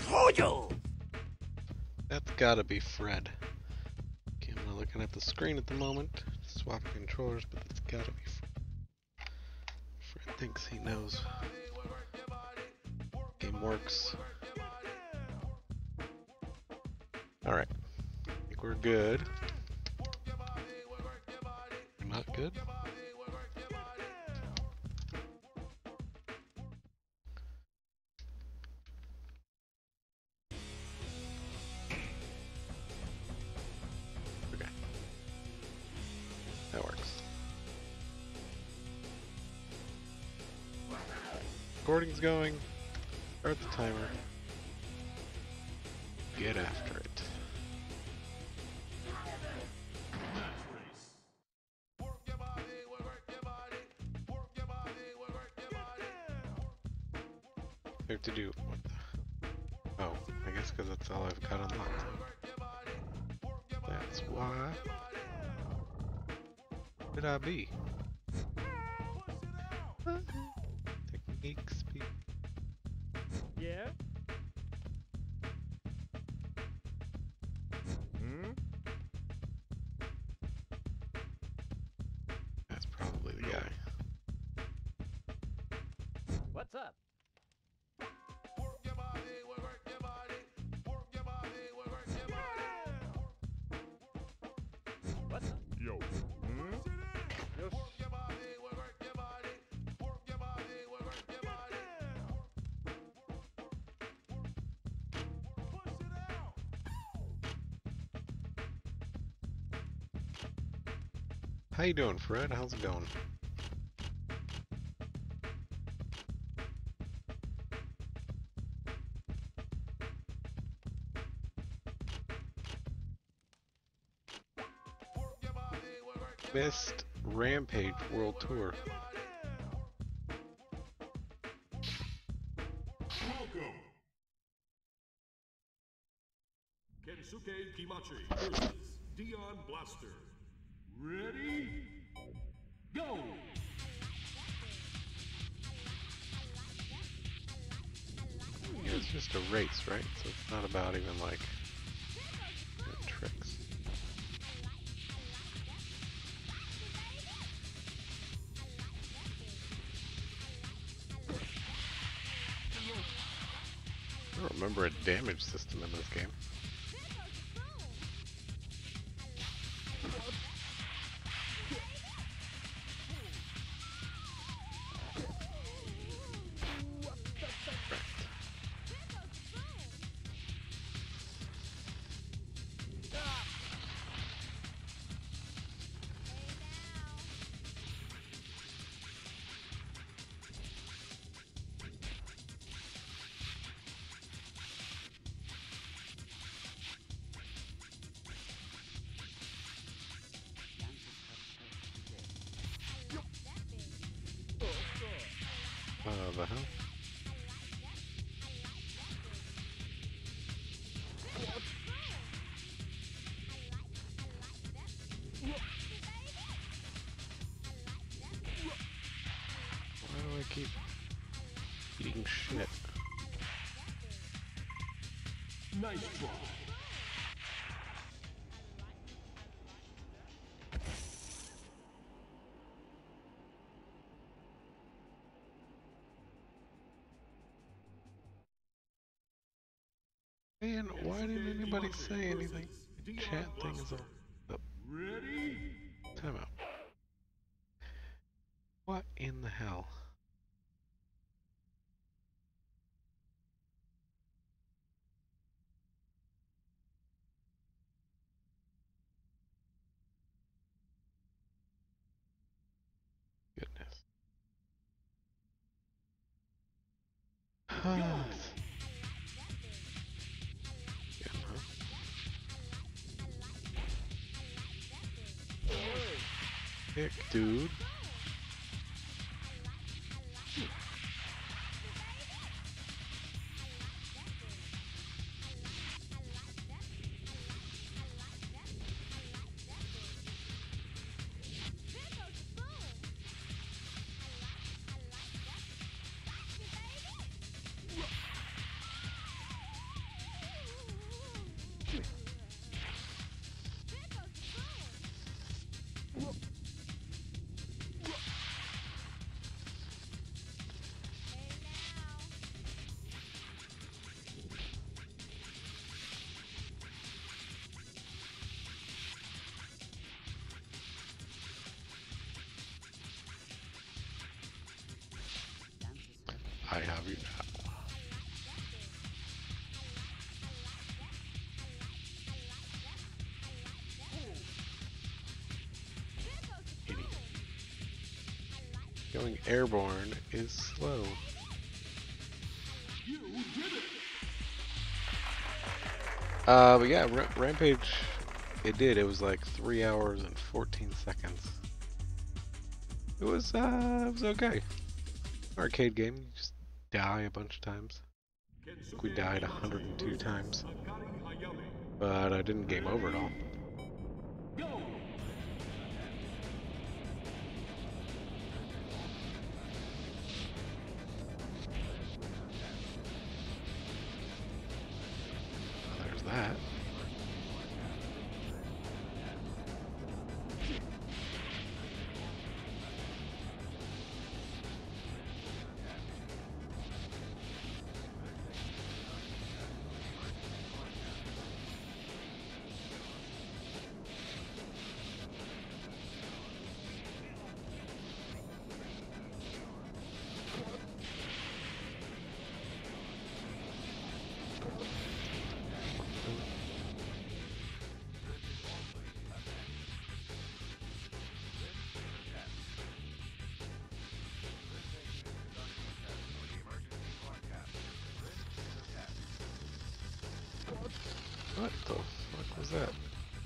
That's gotta be Fred. Okay, I'm not looking at the screen at the moment. Swapping controllers, but that's gotta be Fred. Fred thinks he knows. Game works. Alright. I think we're good. We're not good? Okay. That works. Recording's going. Start the timer. Get after it. We have to do what the... Oh, I guess because that's all I've got unlocked. That's why. Could I be? Technique speed. Yeah? Hmm? That's probably the guy. What's up? What's up? Yo. Hmm? Yo. How you doing, Fred? How's it going? Best Rampage World Tour. Welcome. Kensuke Kimachi versus Dion Blaster. Ready? Go! Yeah, it's just a race, right? So it's not about even like tricks. I don't remember a damage system in this game. The hell? Why do I keep eating shit? Nice try. Man, why didn't anybody say anything? The chat thing is all up. Ready? Time out. What in the hell? Goodness. Yeah, huh? Dick, dude. I have you now. Idiot. Going airborne is slow. You did it! But yeah, Rampage, it did. It was like 3 hours and 14 seconds. It was okay. Arcade game, you just die a bunch of times. I think we died 102 times. But I didn't game over at all. Go! There's that. What the fuck was that?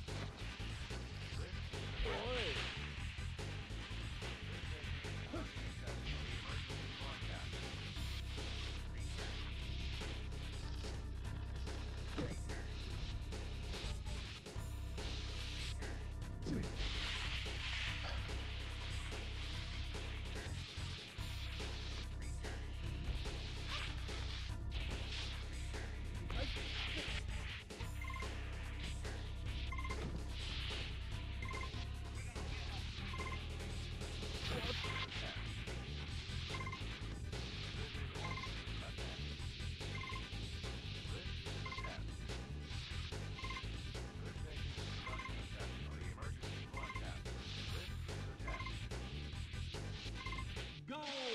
Go!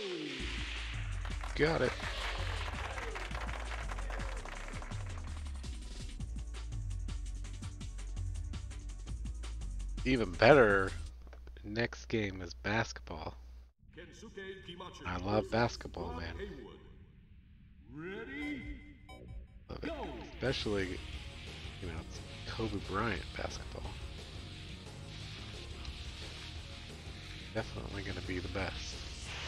Got it. Even better, next game is basketball. I love basketball, man. Ready? Love it. Go! Especially, you know, it's Kobe Bryant basketball. Definitely gonna be the best.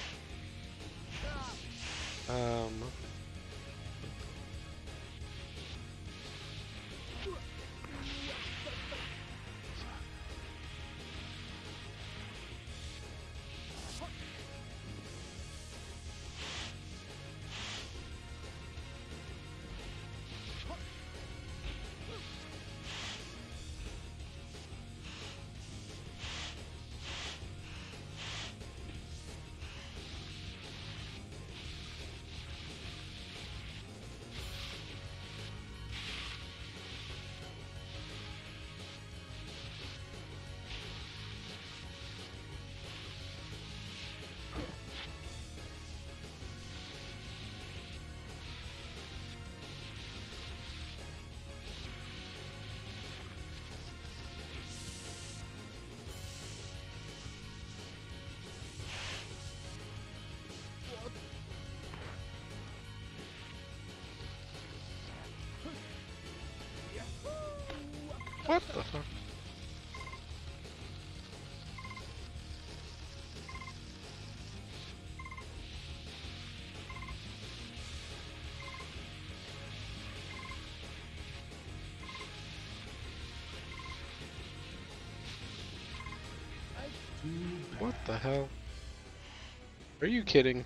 What the fuck? What the hell? Are you kidding?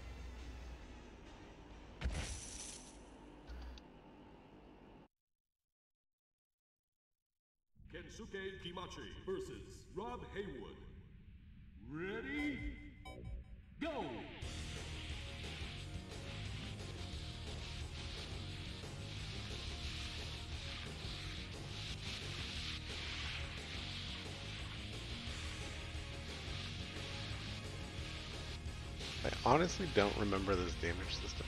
Kensuke Kimachi versus Rob Haywood. Ready? Go! I honestly don't remember this damage system.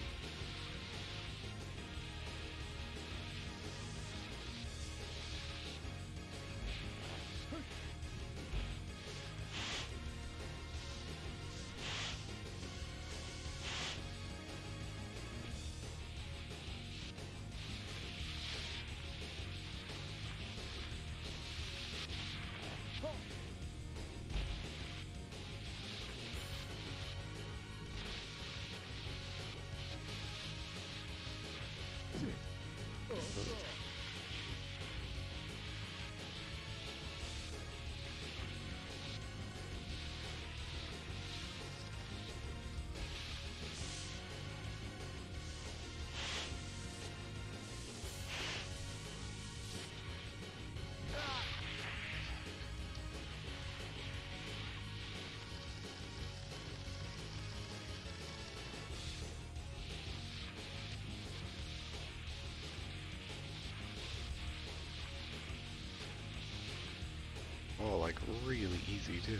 Oh, like really easy too.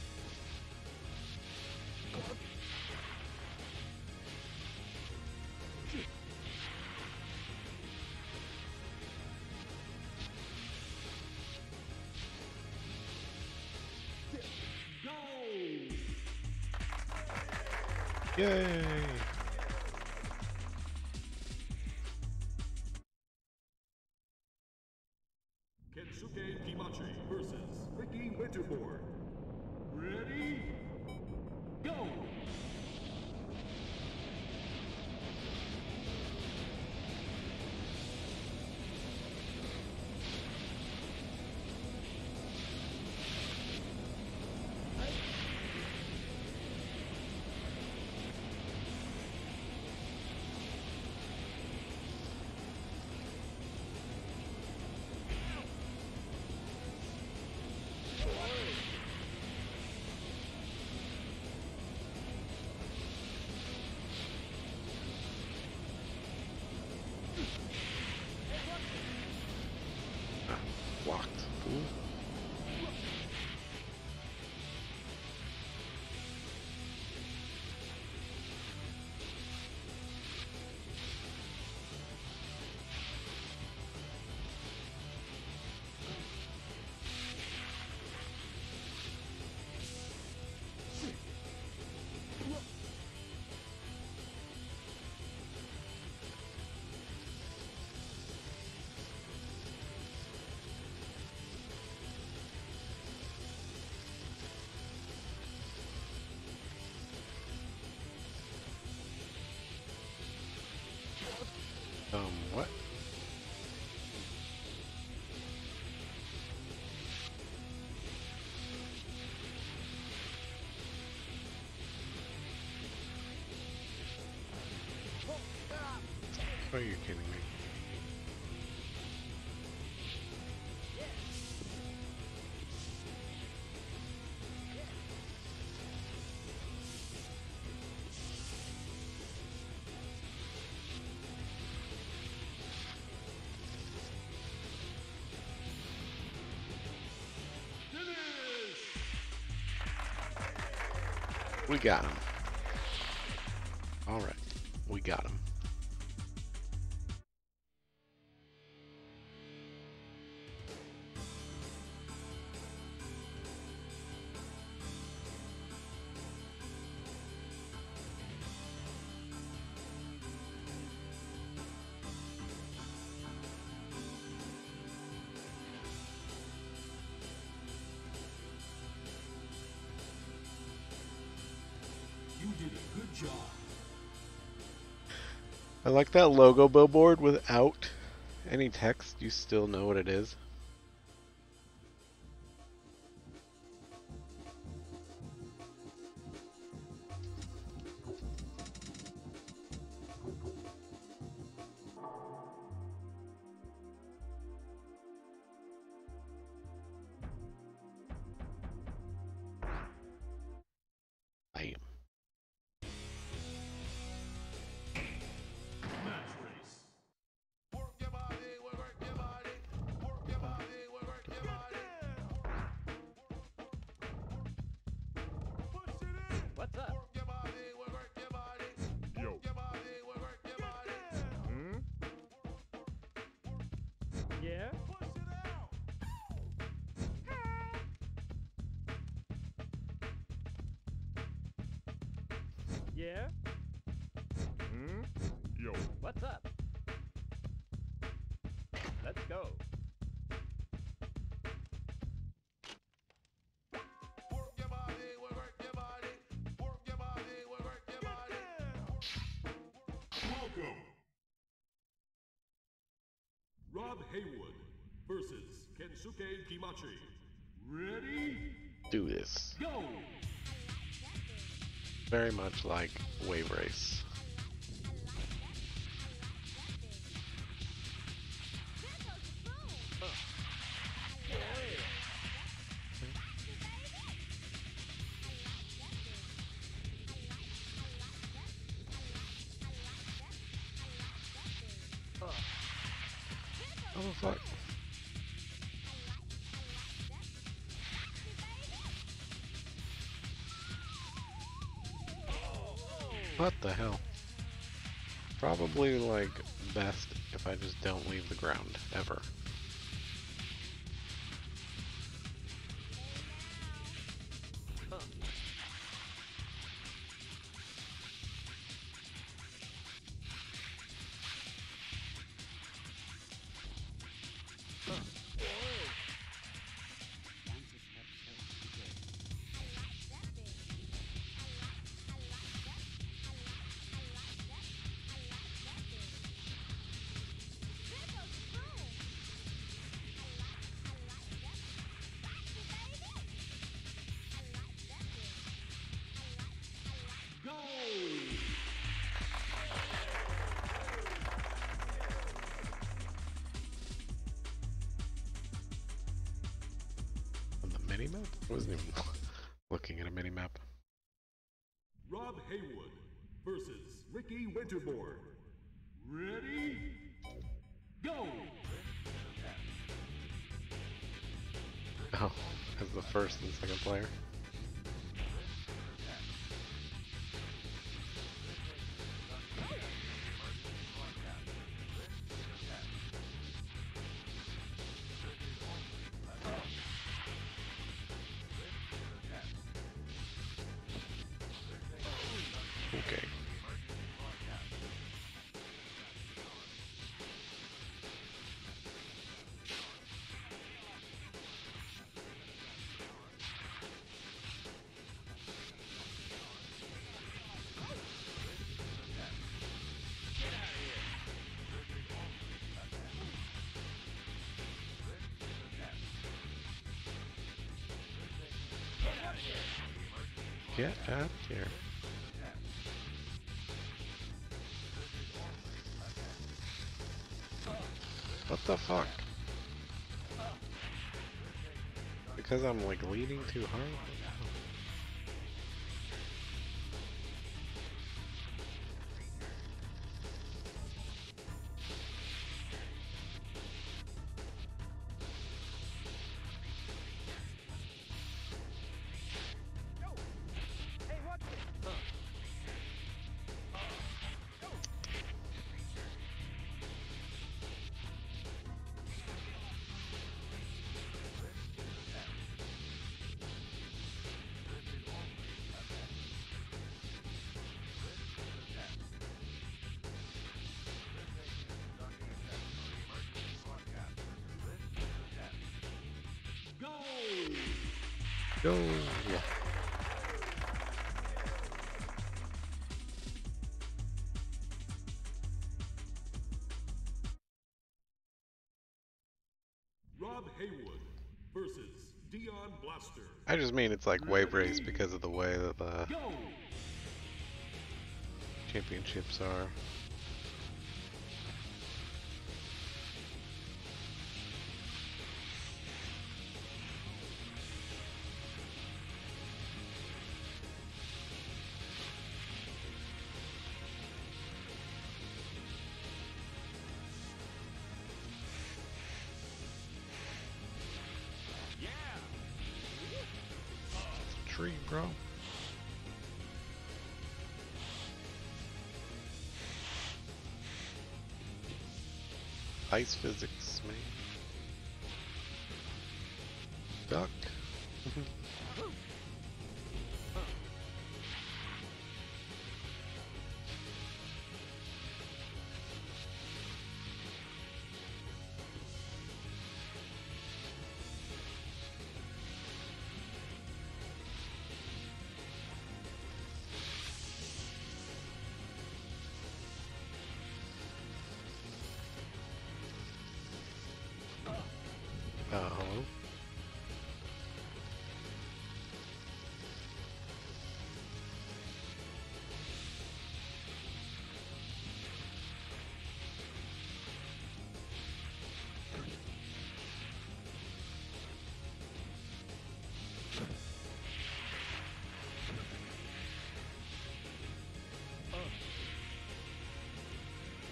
Go! Yay! Kensuke Kimachi versus Ricky Winterboard. Ready? Go! Blocked. Fool. What? Are you kidding me? We got him. All right, we got him. You did a good job. I like that logo billboard without any text. You still know what it is. Bam. Match race. Yeah? Yeah? Hmm? Yo. What's up? Let's go. Work your body, work your body, work your body, work your body. Welcome. Rob Haywood versus Kensuke Kimachi. Ready? Do this. Go! Very much like Wave Race. Oh fuck. What the hell? Probably like best if I just don't leave the ground ever. Go! On the mini map? I wasn't even looking at a mini map. Rob Haywood versus Ricky Winterbourne. Ready? Go! Oh, as the first and second player. Okay. Get out here. What the fuck? Because I'm like leaning too hard? Hey, watch it! Go! Go! Rob Haywood versus Dion Blaster. I just mean it's like Wave Race because of the way that the Go! championships are. Tree, bro. Ice physics, man.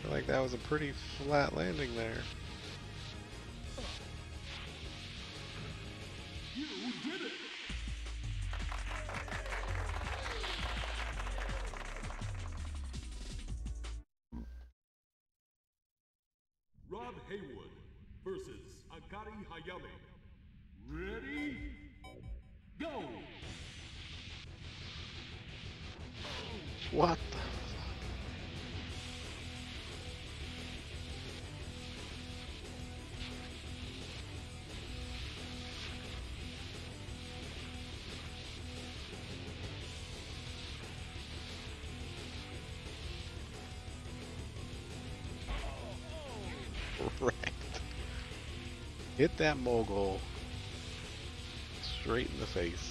feel like that was a pretty flat landing there. You did it! Rob Haywood versus Akari Hayame. Ready? Go! What the fuck? Right. Hit that mogul straight in the face.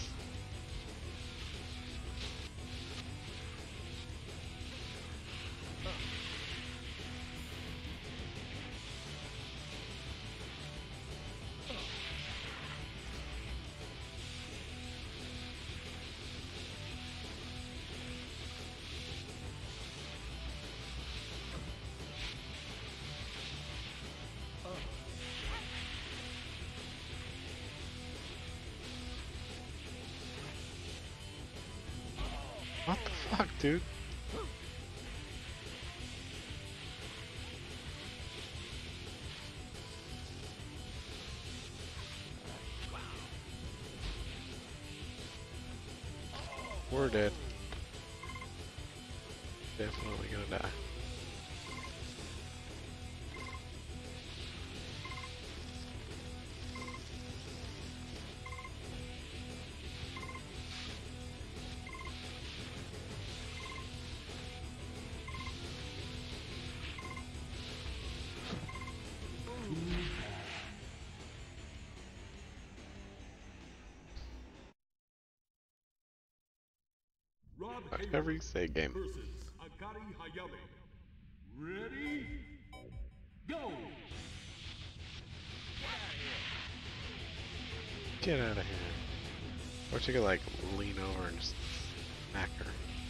What the fuck, dude? We're dead. Definitely gonna die. Rob Like Haywood every save game. versus Akari Hayame. Ready? Go! Get out of here. Or you could like lean over and just smack her.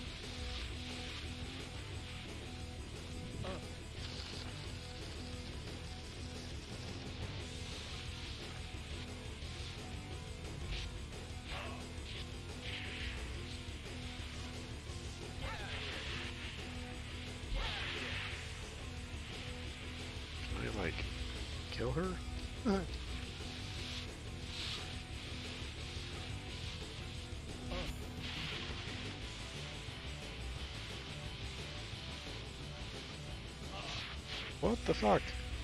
Can I like kill her? What the fuck?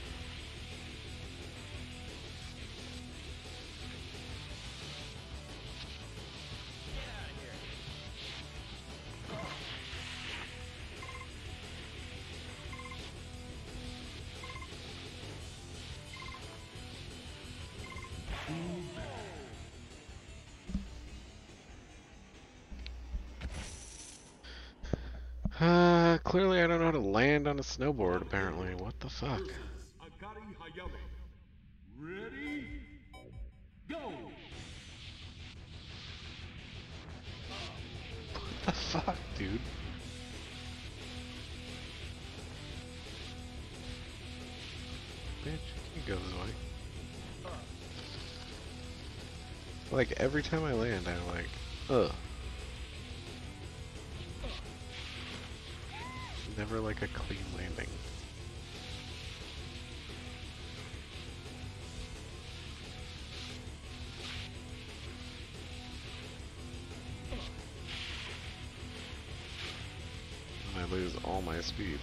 Clearly I don't know how to land on a snowboard, apparently. What the fuck? Versus Akari Hayame. Ready? Go! What the fuck, dude? Bitch, you go this way. Like, every time I land, I'm like, ugh. Never like a clean landing. And I lose all my speed.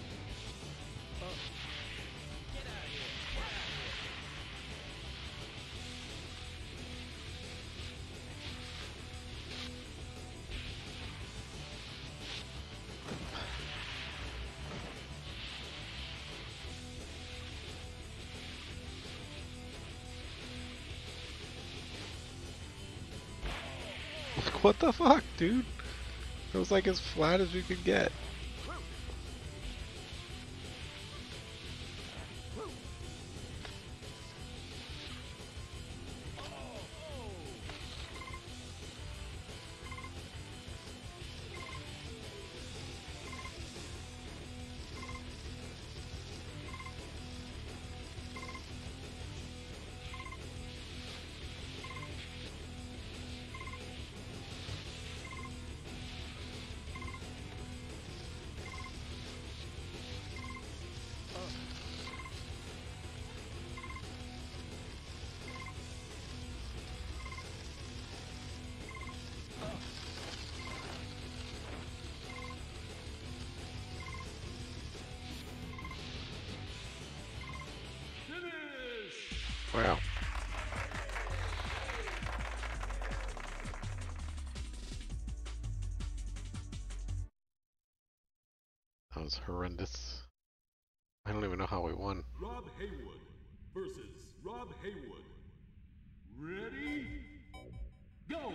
What the fuck, dude? It was like as flat as you could get. Wow. That was horrendous. I don't even know how we won. Rob Haywood versus Rob Haywood. Ready? Go!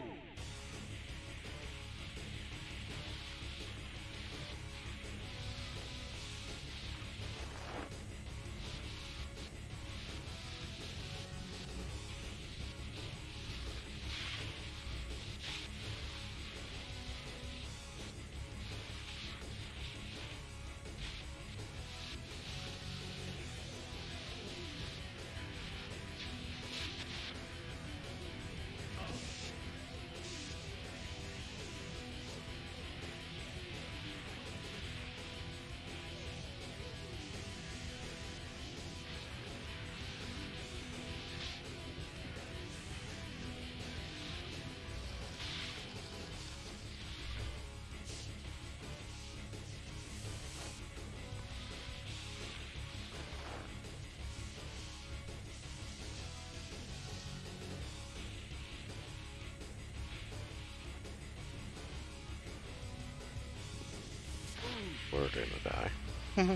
We're gonna die.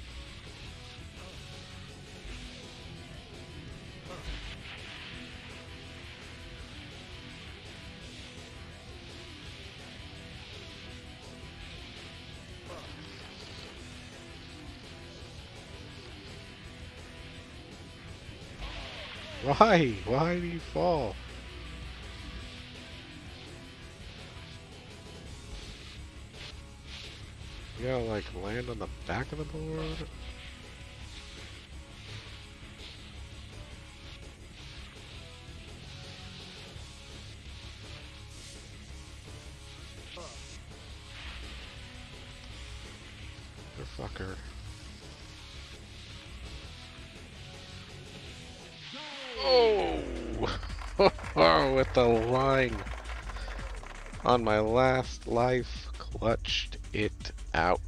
Why? Why do you fall? You gotta like land on the back of the board? Fucker. Oh! With the line on my last life, clutched it out.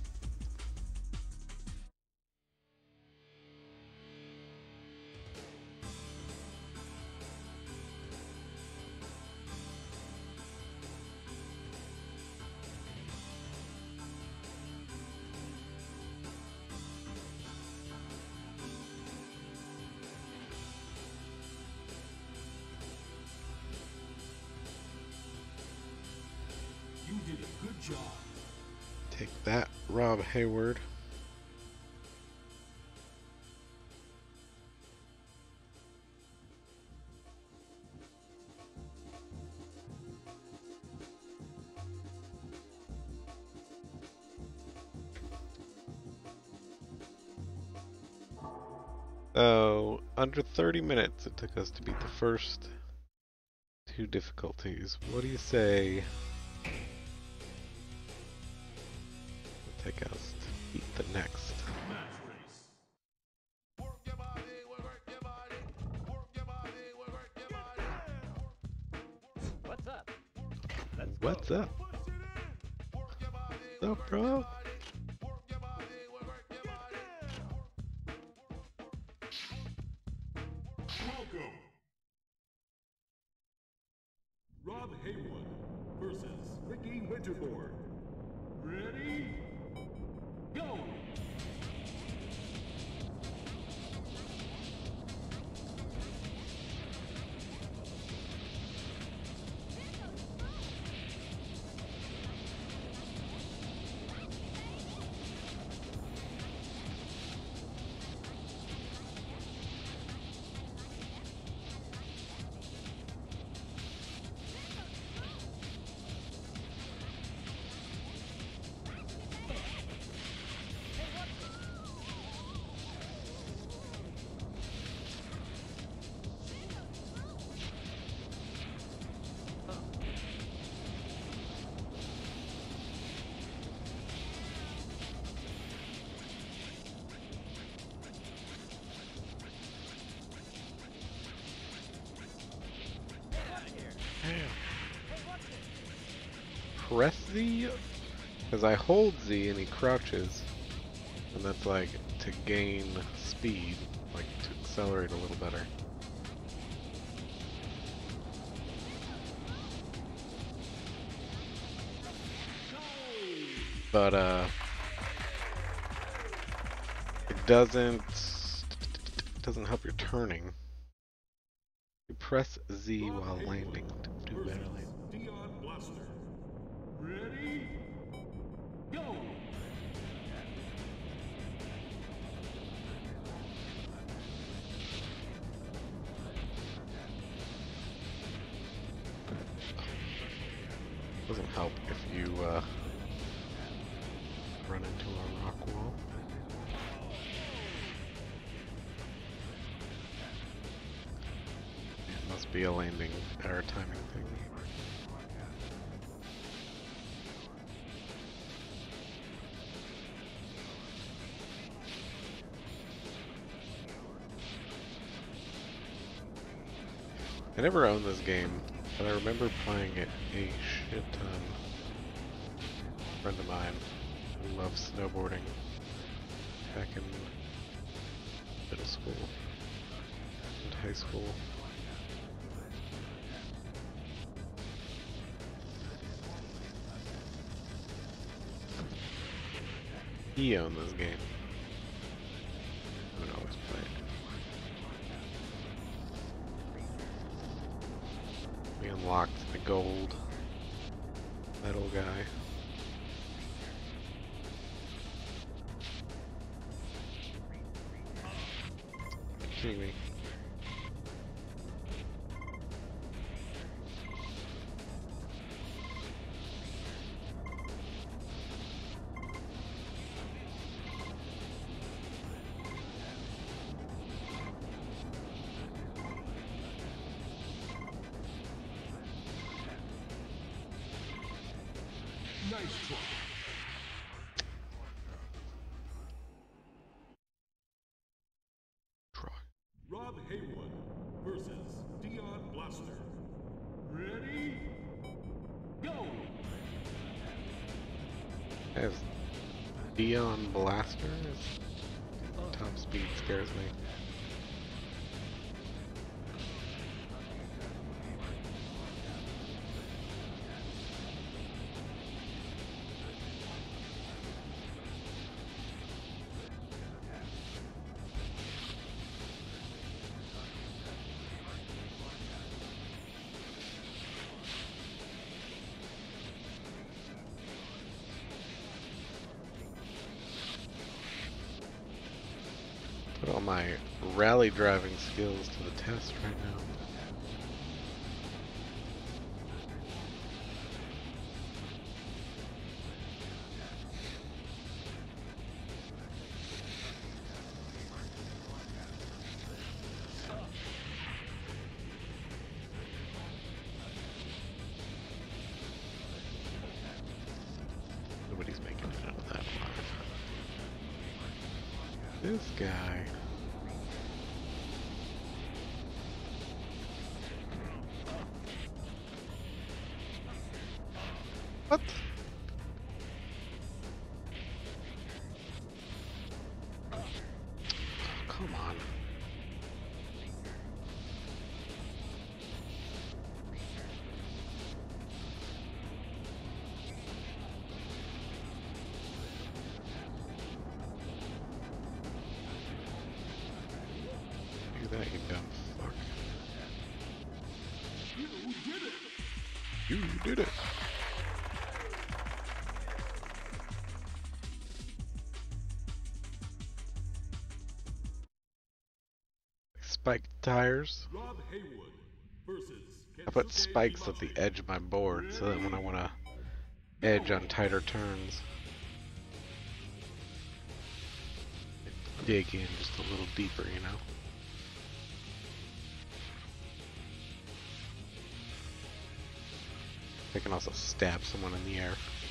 You did a good job. Take that, Rob Hayward. So, under 30 minutes it took us to beat the first two difficulties. What do you say? Take us to beat the next. Match race. Work your body, work your body. Work your body, work your body. What's up? Let's What's go. up? Push it in. Work your body, What's up, bro? work your body, work your body. Welcome. Rob Haywood versus Ricky Winterbourne. Ready? Go! Press Z? Because I hold Z and he crouches. And that's like to gain speed, like to accelerate a little better. but it doesn't help your turning. You press Z while landing to do better landing. Dion Blaster. Ready? Go! Doesn't help if you run into a rock wall. It must be a landing or timing thing. I never owned this game, but I remember playing it a shit ton. A friend of mine who loved snowboarding back in middle school and high school. He owned this game. I would always play it. We unlocked the gold metal guy. Are you kidding me? Nice try. Try. Rob Haywood versus Dion Blaster. Ready? Go! As Dion Blaster is top speed scares me. Put all my rally driving skills to the test right now. Nobody's making it out of that alive. This guy. What? Oh, come on. Do that, you dumb fuck. You did it! You did it. Spiked tires. Rob Haywood versus I put Kensuke spikes at the Imachi. edge of my board so that when I want to edge on tighter turns, I dig in just a little deeper, you know? I can also stab someone in the air.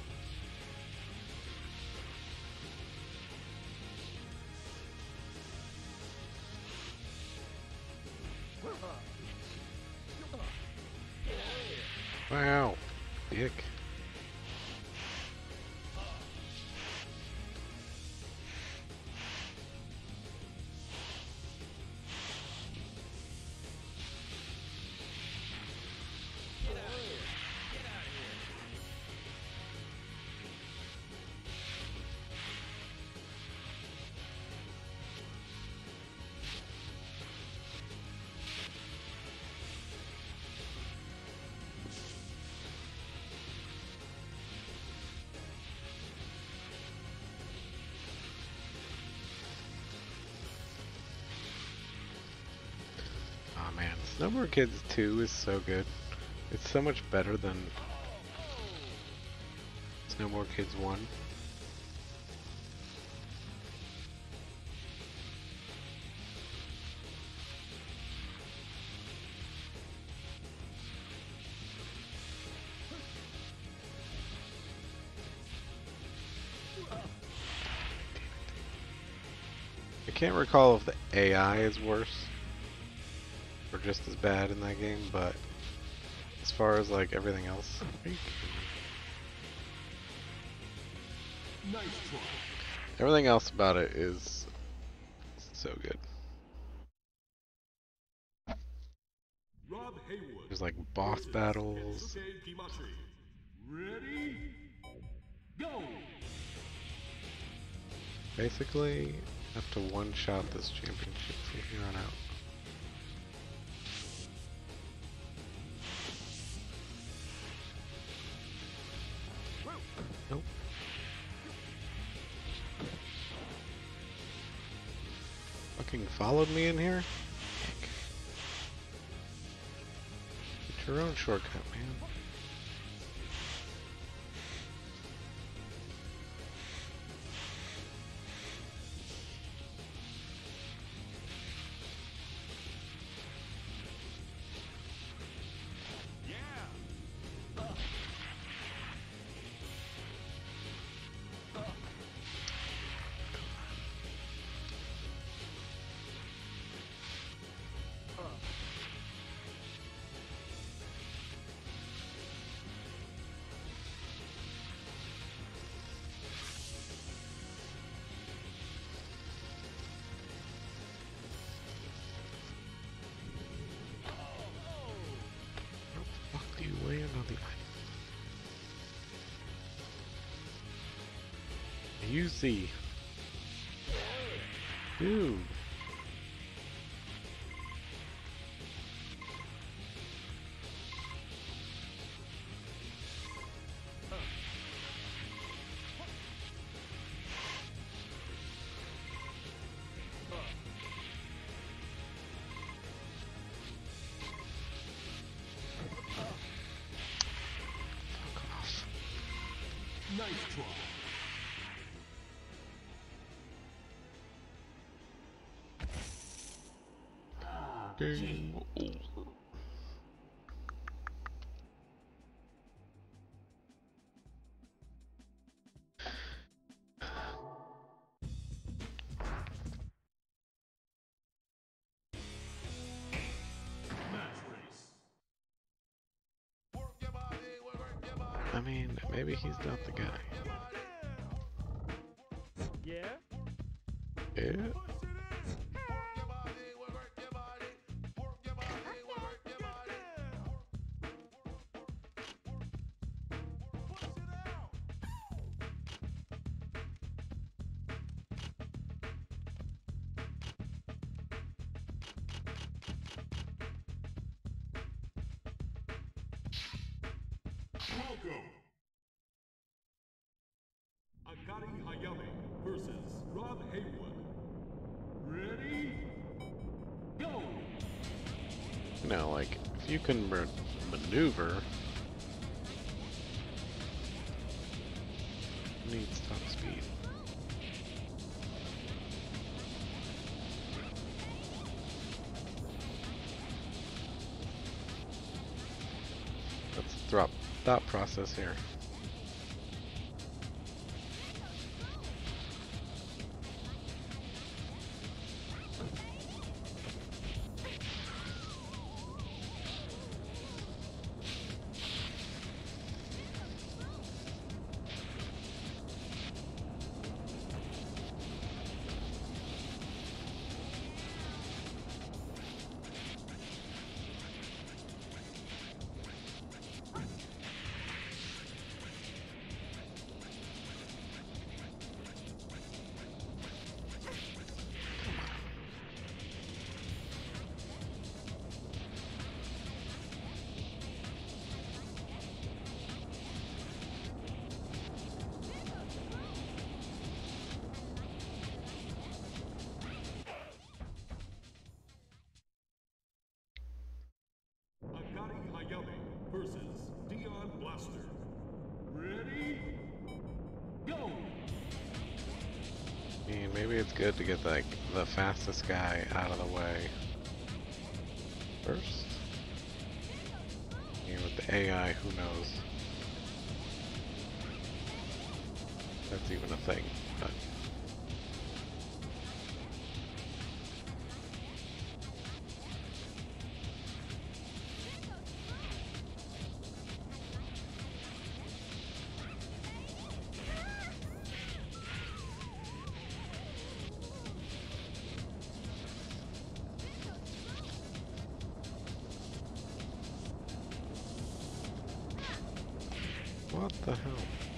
Wow, dick. Snowboard Kids 2 is so good. It's so much better than Snowboard Kids 1. I can't recall if the AI is worse or just as bad in that game, but as far as like everything else, are you kidding me? Nice try. Everything else about it is so good. Rob Haywood. There's like boss versus battles. Kensuke Gimachi. Ready? Go! Basically, have to one-shot this championship from here on out. Nope. Fucking followed me in here? Heck. Get your own shortcut, man. Land on the ice. Use the dude. Nice try. Game over. Match race. Work your body, work your body. I mean, maybe he's not the guy. Yeah? Yeah. Push it in. Work your body, work your body. Work your body, work your body. Push it out. Welcome. Akari Hayame versus Rob Haywood. Ready? Go! You know, like, if you can maneuver, you need top speed. Let's drop thought process here. Blaster. Ready? Go! I mean, maybe it's good to get like the fastest guy out of the way first. I mean, with the AI, who knows? That's even a thing, but. What the hell?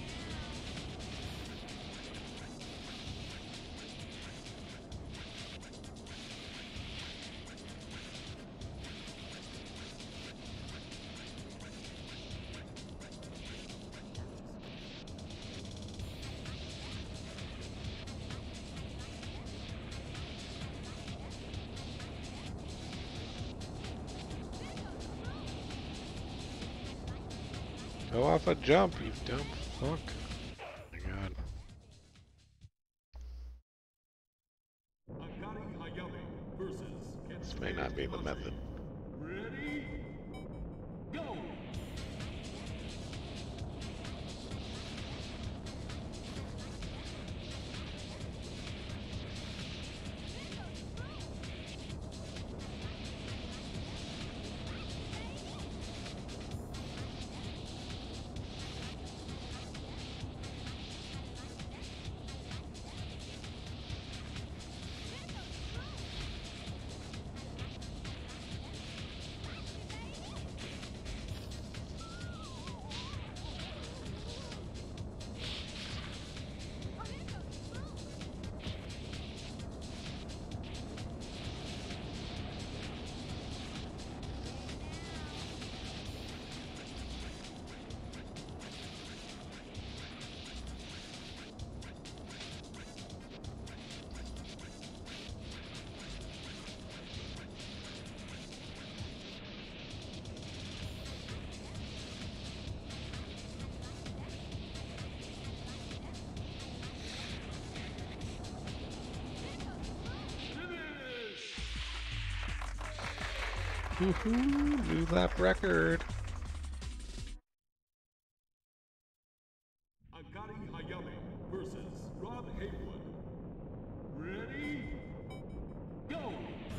Go off a jump, you dumb fuck. Oh my god. Akari Hayame versus This may not be the method. Ready? Go! Woohoo! New lap record! Akari Hayame versus Rob Haywood. Ready? Go!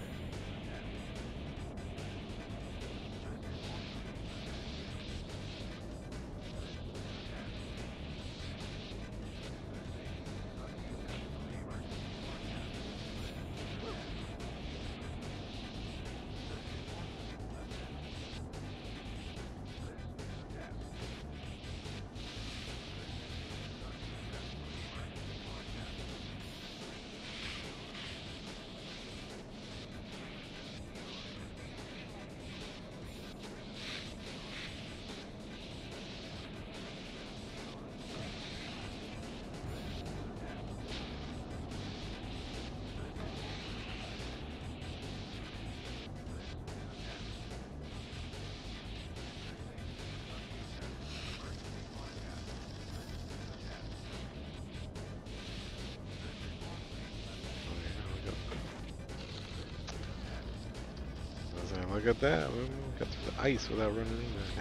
Look at that. We got through the ice without running into anything.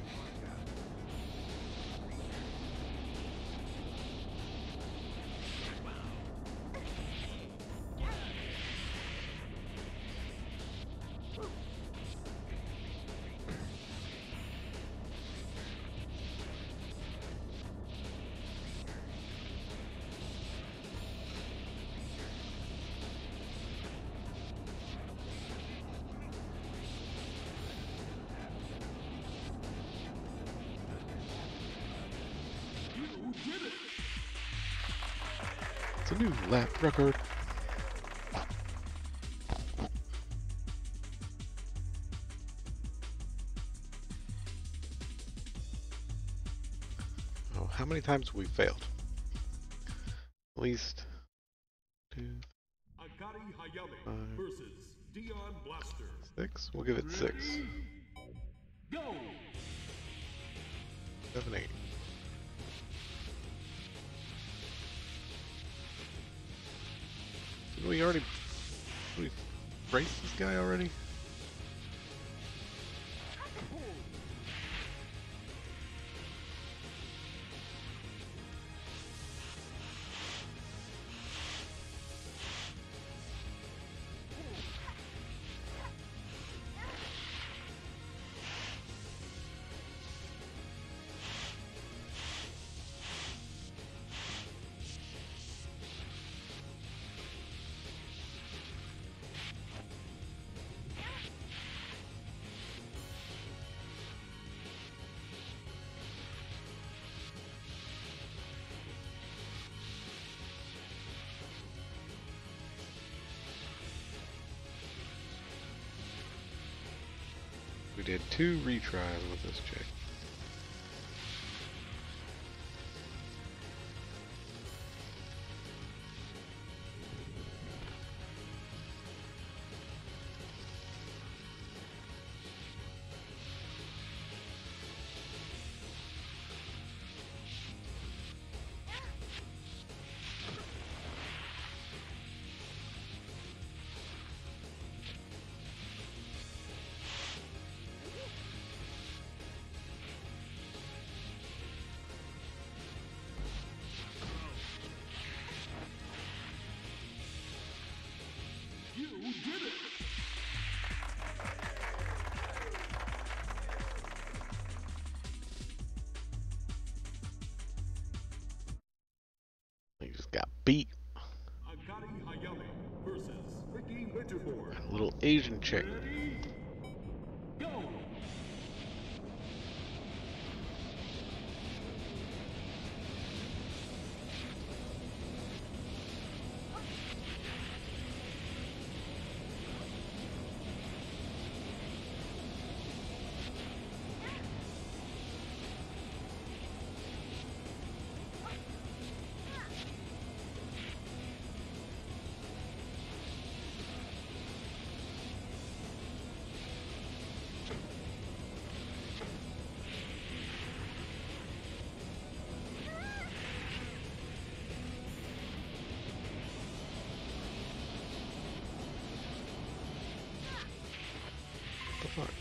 It's a new lap record. Oh, how many times have we failed? At least 2, Akari Hayame 5, versus Dion Blaster. 6. We'll give it 6. Ready? Go! 7, 8. Did we already race this guy already? We did 2 retries with this chick. You did it! He just got beat. Agari Hayame versus Ricky Winterbourne. A little Asian chick. Ready? Go! What the fuck?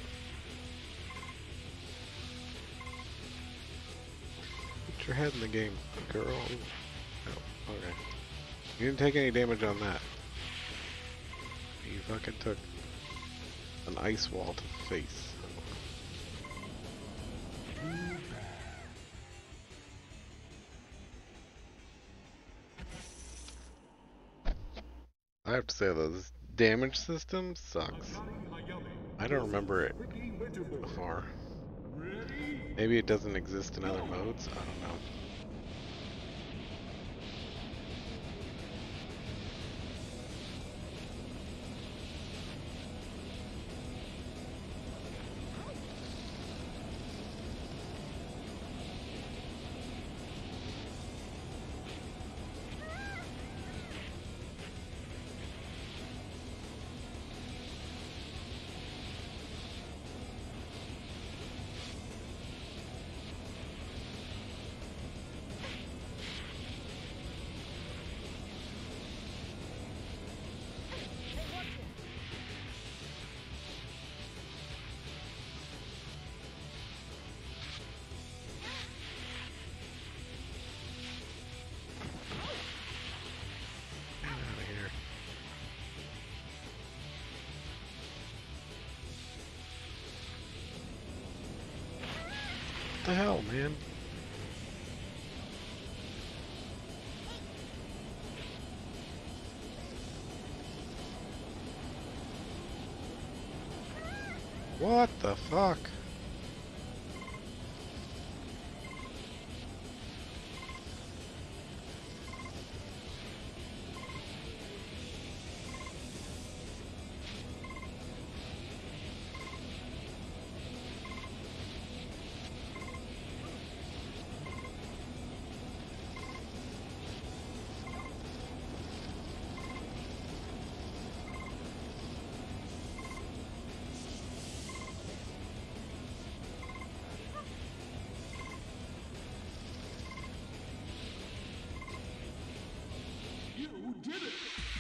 Put your head in the game, girl. Oh, okay. You didn't take any damage on that. You fucking took an ice wall to the face. I have to say though, this damage system sucks. I don't remember it before. Maybe it doesn't exist in other modes, I don't know. What the hell, man? What the fuck? did it!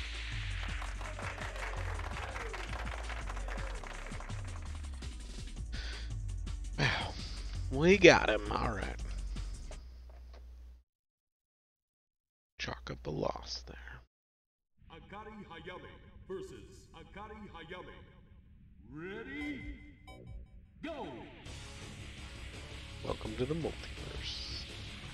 Wow. We got him. All right. Chalk up a loss there. Akari Hayame versus Akari Hayame. Ready? Go! Welcome to the multiverse.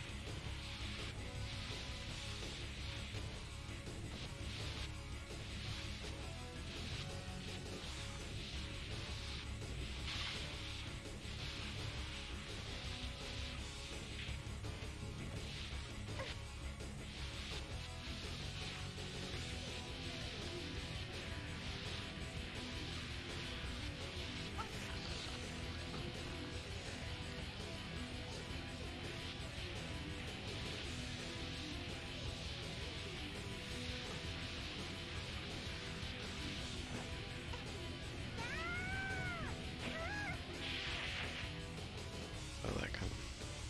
I like him.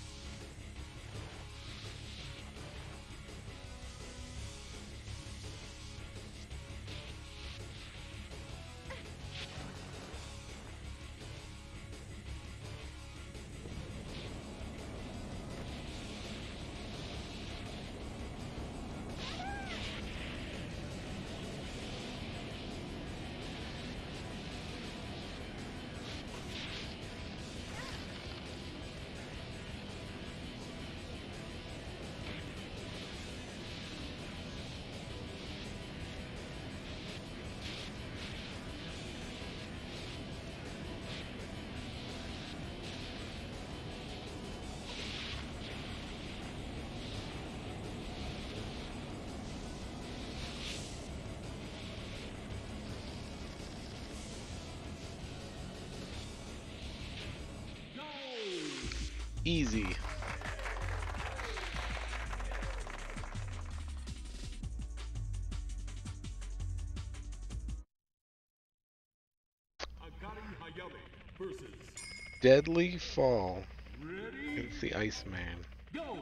Easy. Akari Hayame versus. Deadly fall Ready? against the Iceman. Go!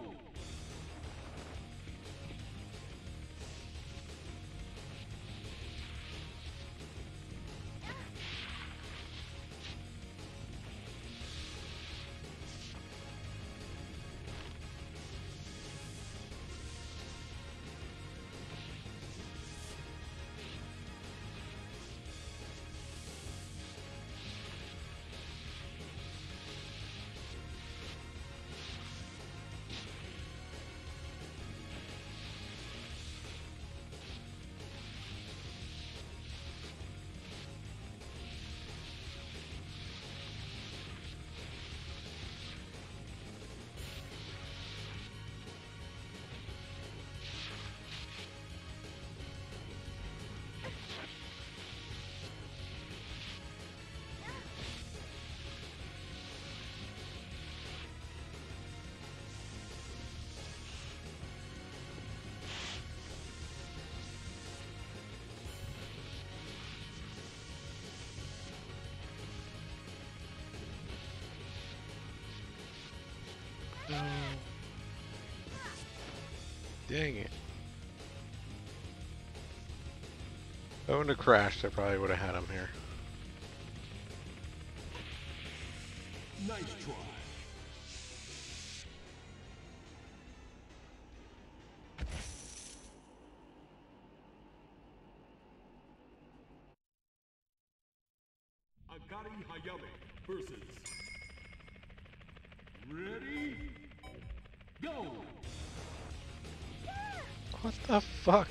No. Dang it. If I wouldn't have crashed, I probably would have had him here. Nice try. Akari Hayame versus. Ready? Go! What the fuck?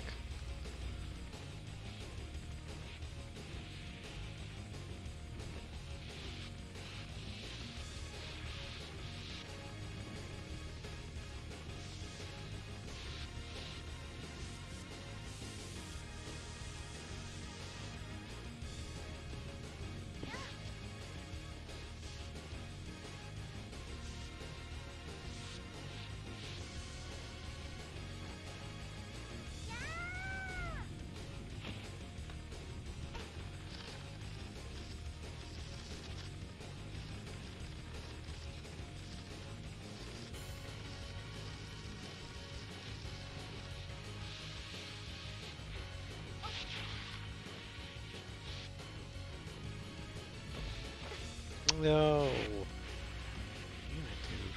No. Damn it, dude.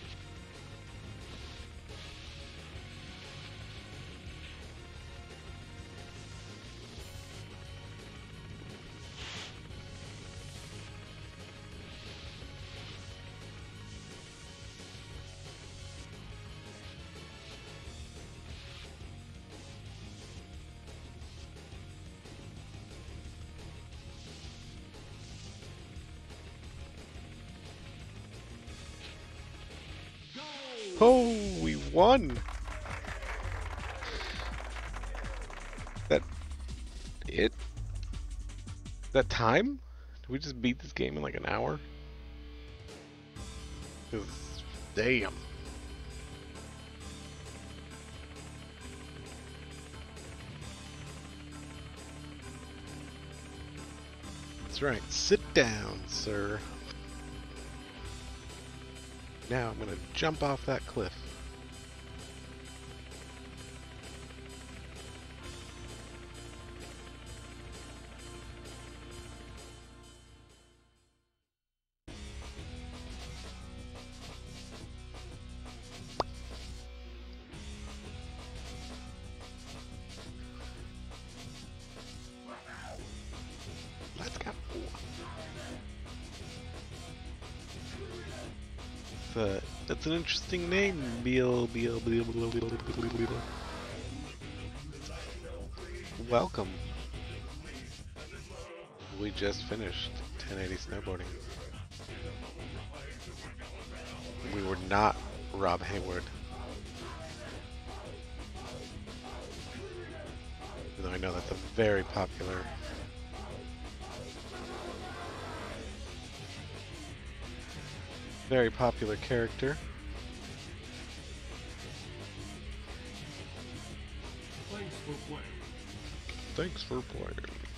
Oh, we won! That it? That time? Did we just beat this game in like an hour? 'Cause, damn. That's right. Sit down, sir. Now I'm gonna jump off that cliff. Let's go. That's an interesting name, Beal. Welcome. We just finished 1080 snowboarding. We were not Rob Hayward. Even though I know that's a very popular character. Thanks for playing. Thanks for playing.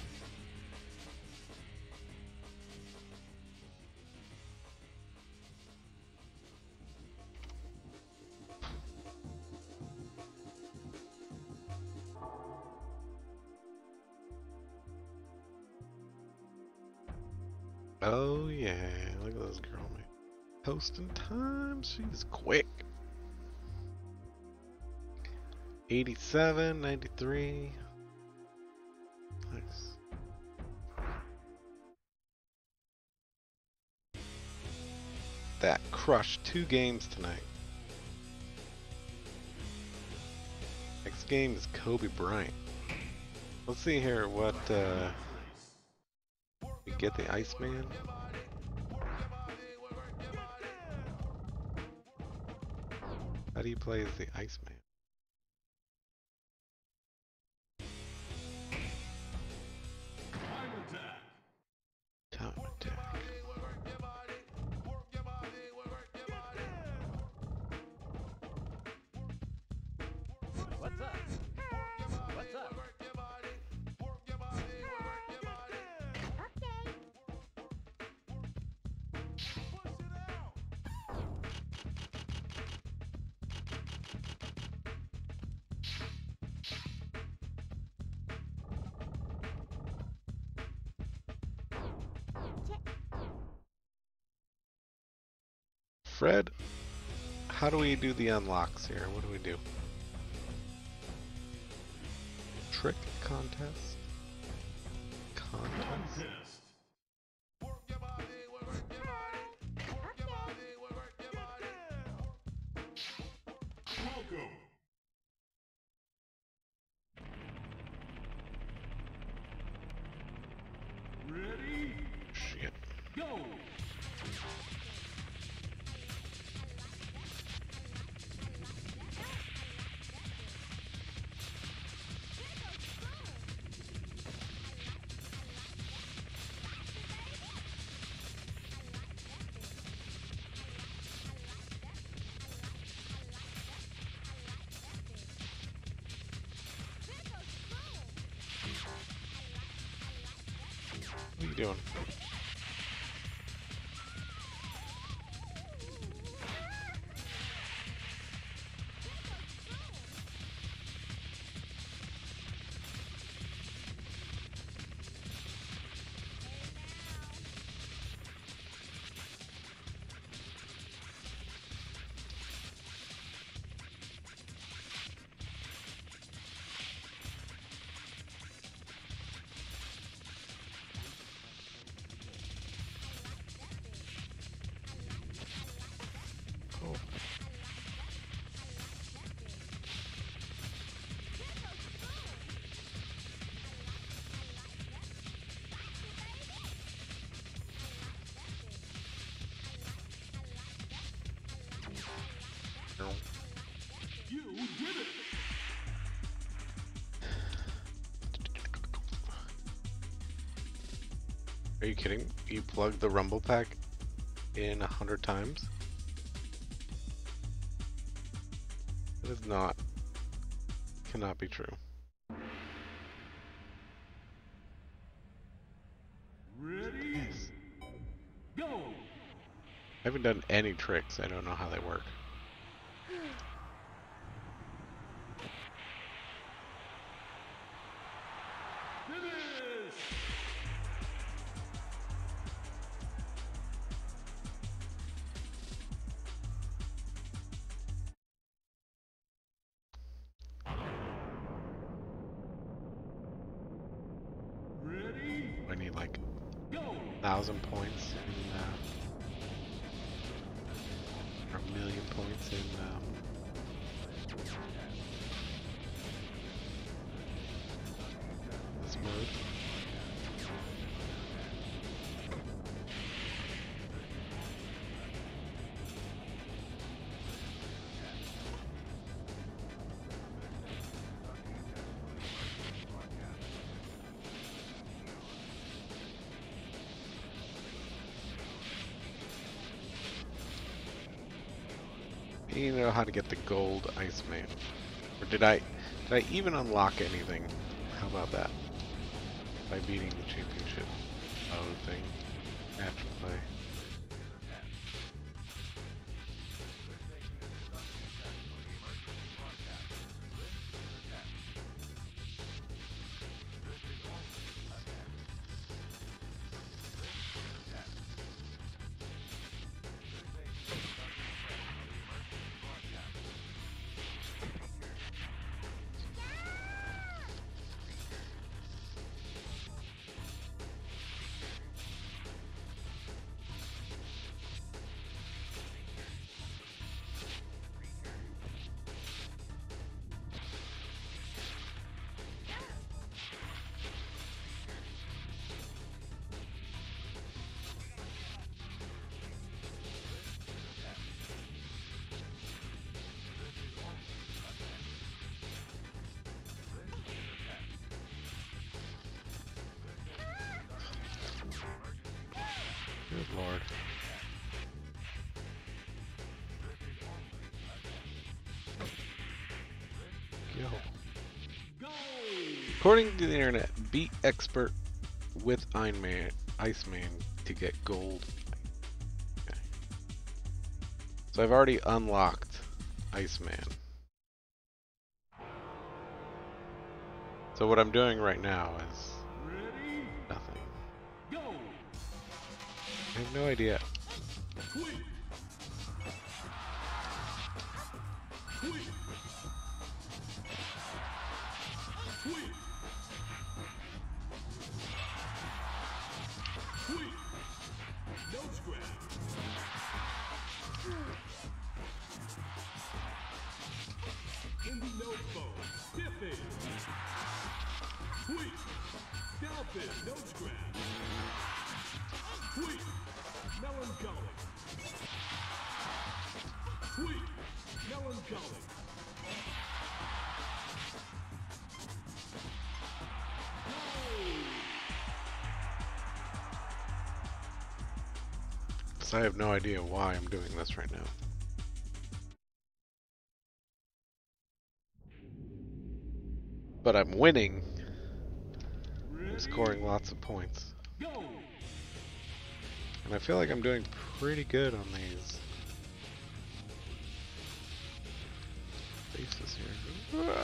Oh yeah, look at this girl, man. Posting time, she's quick. 87, 93. Nice. That crushed 2 games tonight. Next game is Kobe Bryant. Let's see here what we get the Iceman. How do you play as the Iceman? Time attack. What's up? What's up? Fred, how do we do the unlocks here? What do we do? Trick contest? Contest? Welcome. Ready? Shit. Go. What are you doing? Are you kidding? You plugged the rumble pack in 100 times? That is not, cannot be true. Ready? Yes. Go! I haven't done any tricks. I don't know how they work. Finish! Ready? I need like Go! 1,000 points in, or 1,000,000 points in this mode. You know how to get the gold Iceman. Or did I even unlock anything? How about that? By beating the championship thing. Match play. Good lord. Yo. Go! According to the internet, beat expert with Iceman to get gold. Okay. So I've already unlocked Iceman. So what I'm doing right now is Ready? nothing. Go! I have no idea. Quick! Quick! Quick! Quick! No scrap! Indie note phone, stiff it! Quick! Scalp it, no scrap! Quick! Melancholic! Quick! Melancholic! So I have no idea why I'm doing this right now. But I'm winning. I'm scoring lots of points. Go! And I feel like I'm doing pretty good on these bases here.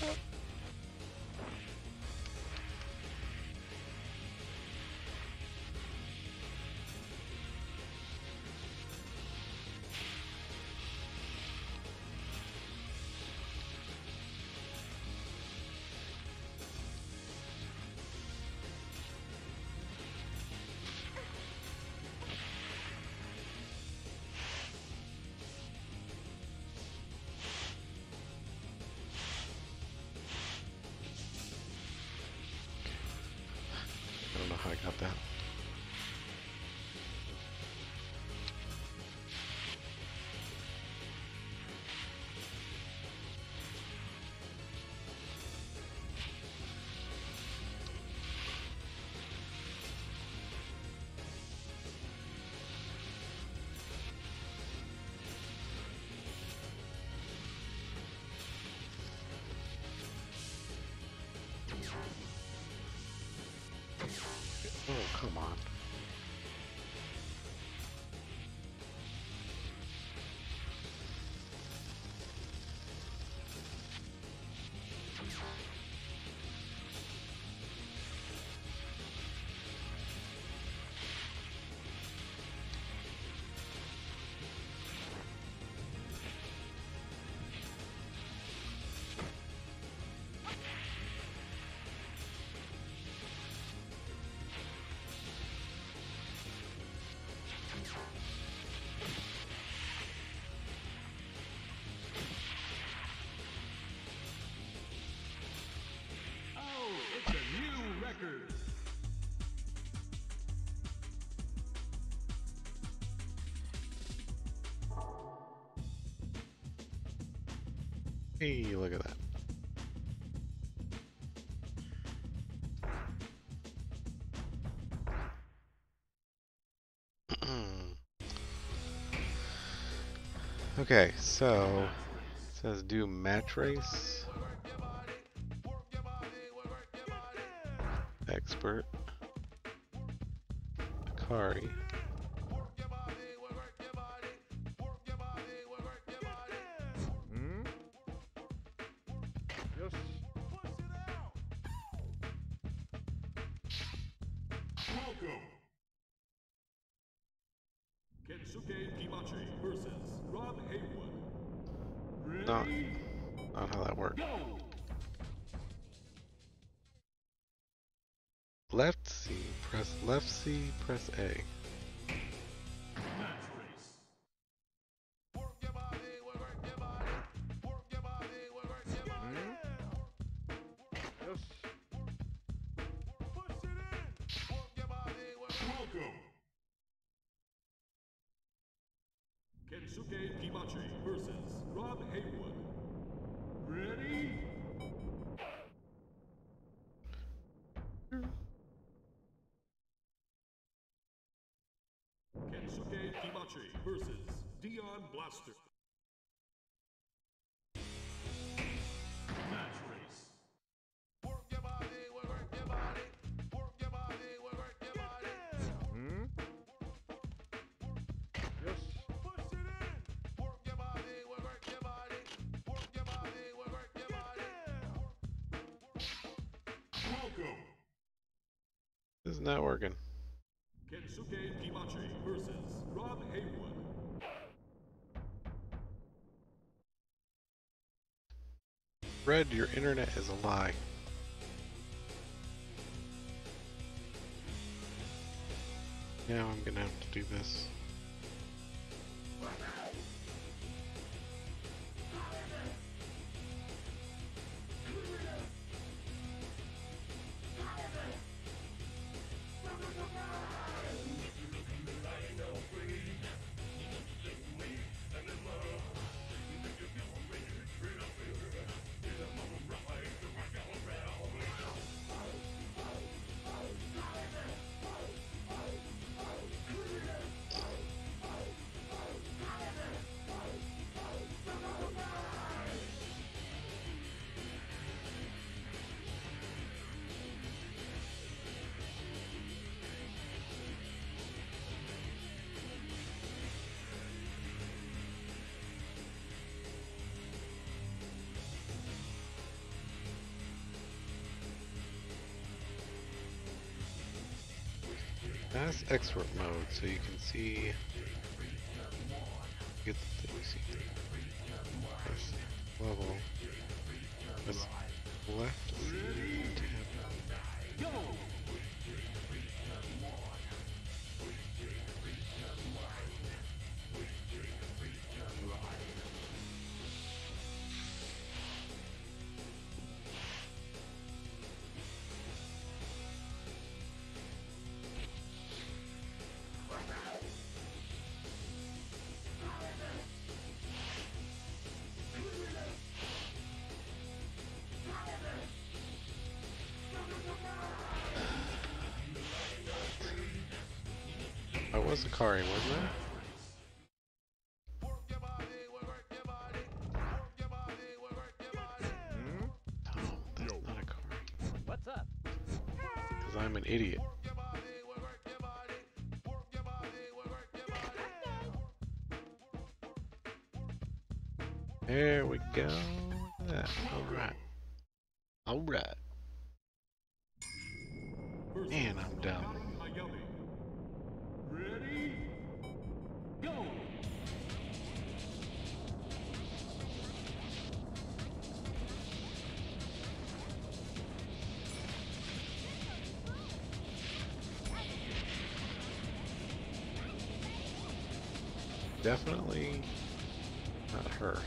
I don't know how I got that. Come on. Oh, it's a new record. Hey, look at that. Okay, so it says do match race, expert, Akari, Hmm? Yes. Welcome. Kensuke Kimachi versus Rob Haywood. not, Ready? not how that works. Go! Left C, press left C, press A. Match race. Hmm? Yes. Welcome. Kensuke Kimachi versus Rob Haywood. Ready? Kensuke Kimachi versus Dion Blaster. Match race. Hmm? Yes. Welcome. This is not working. Kensuke Kimachi versus Rob Haywood. Fred, your internet is a lie. Now I'm gonna have to do this. That's expert mode, so you can see. Get the see. Press level. Press left. Tab. Go! I was Akari, wasn't I? Hmm? No, that's not Akari. What's up? Because I'm an idiot. There we go. Look at that. Alright. Alright. versus Man, I'm dumb. Hayami. Ready? Go! Definitely not her.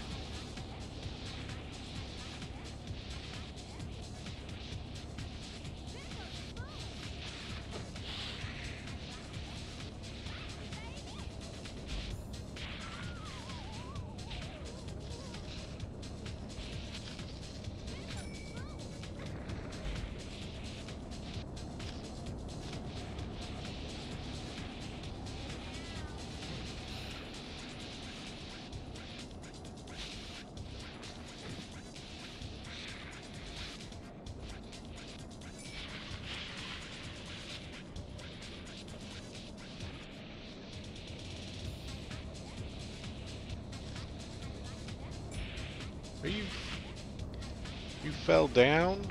Are you... You fell down?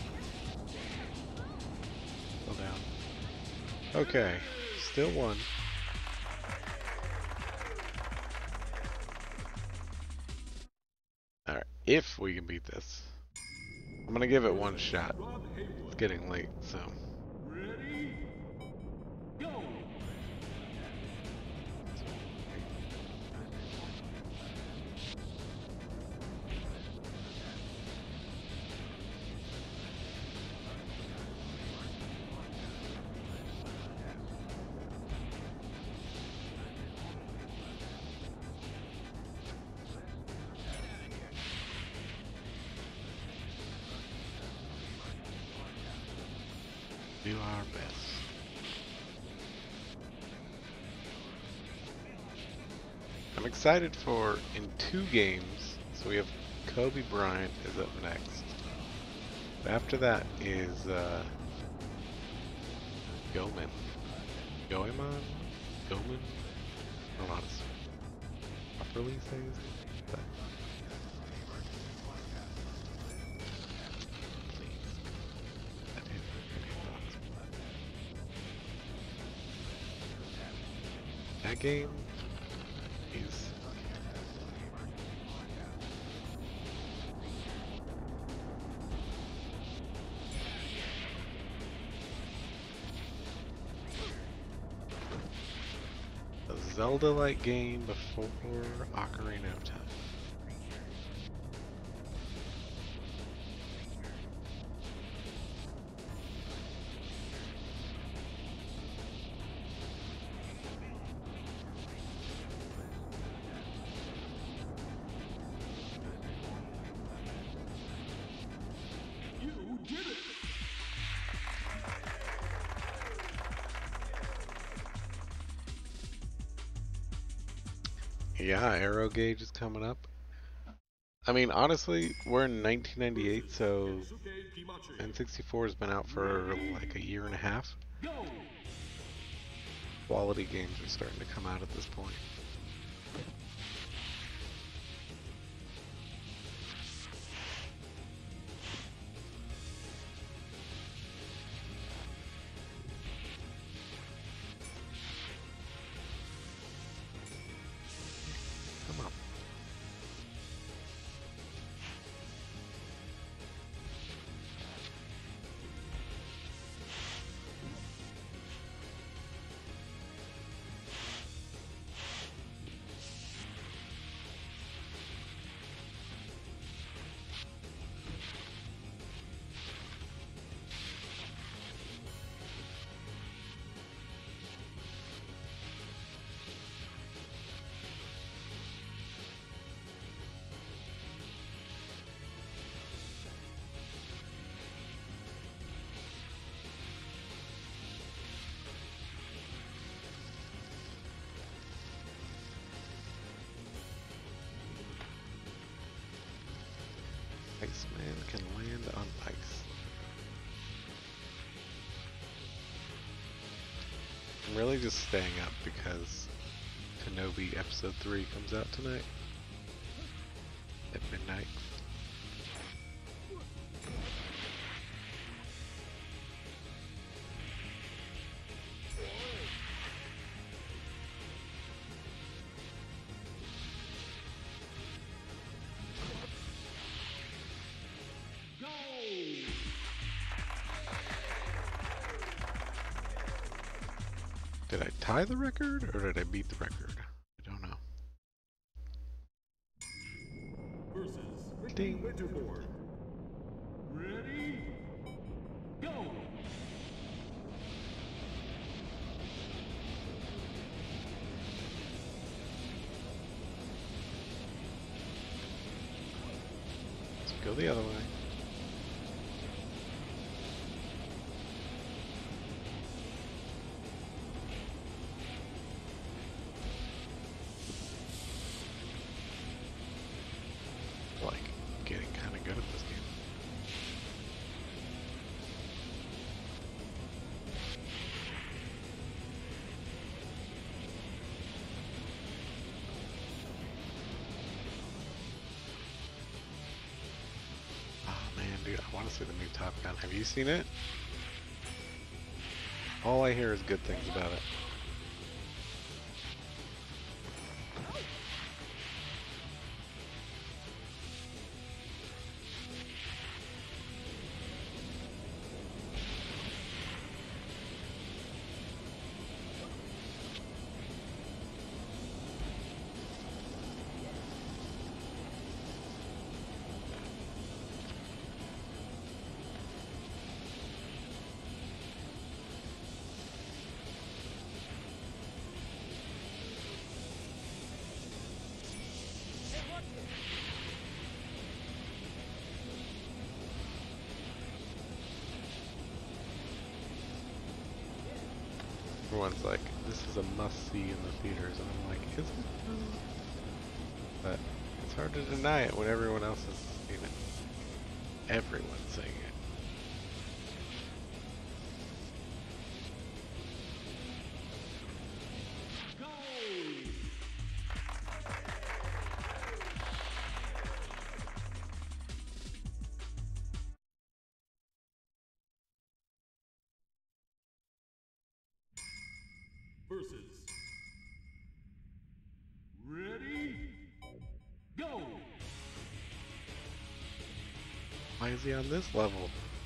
Fell down. Okay. Still one. Alright. If we can beat this. I'm gonna give it one shot. Rob It's Haywood. getting late, so... Ready? Go! Do our best. I'm excited for in 2 games. So we have Kobe Bryant is up next. After that is Goman. Goemon? Goman? I don't know how to properly say his name, but that game is a Zelda-like game before Ocarina of Time. You did it! Yeah, Arrow Gauge is coming up. I mean, honestly, we're in 1998, so Kensuke Kimachi. N64 has been out for like a year and a half. Go! Quality games are starting to come out at this point. Come on. Iceman can land on ice. I'm really just staying up because Kenobi Episode 3 comes out tonight. at midnight. Did I tie the record or did I beat the record? I don't know. Versus Ricky Ding. Winterboard. Ready? Go! Let's go the other way. Like, getting kind of good at this game. Oh man, dude, I want to see the new Top Gun. Have you seen it? All I hear is good things about it. Everyone's like, this is a must-see in the theaters, and I'm like, is it? But it's hard to deny it when everyone else has seen it. Everyone's saying it. Versus. Ready? Go! Why is he on this level?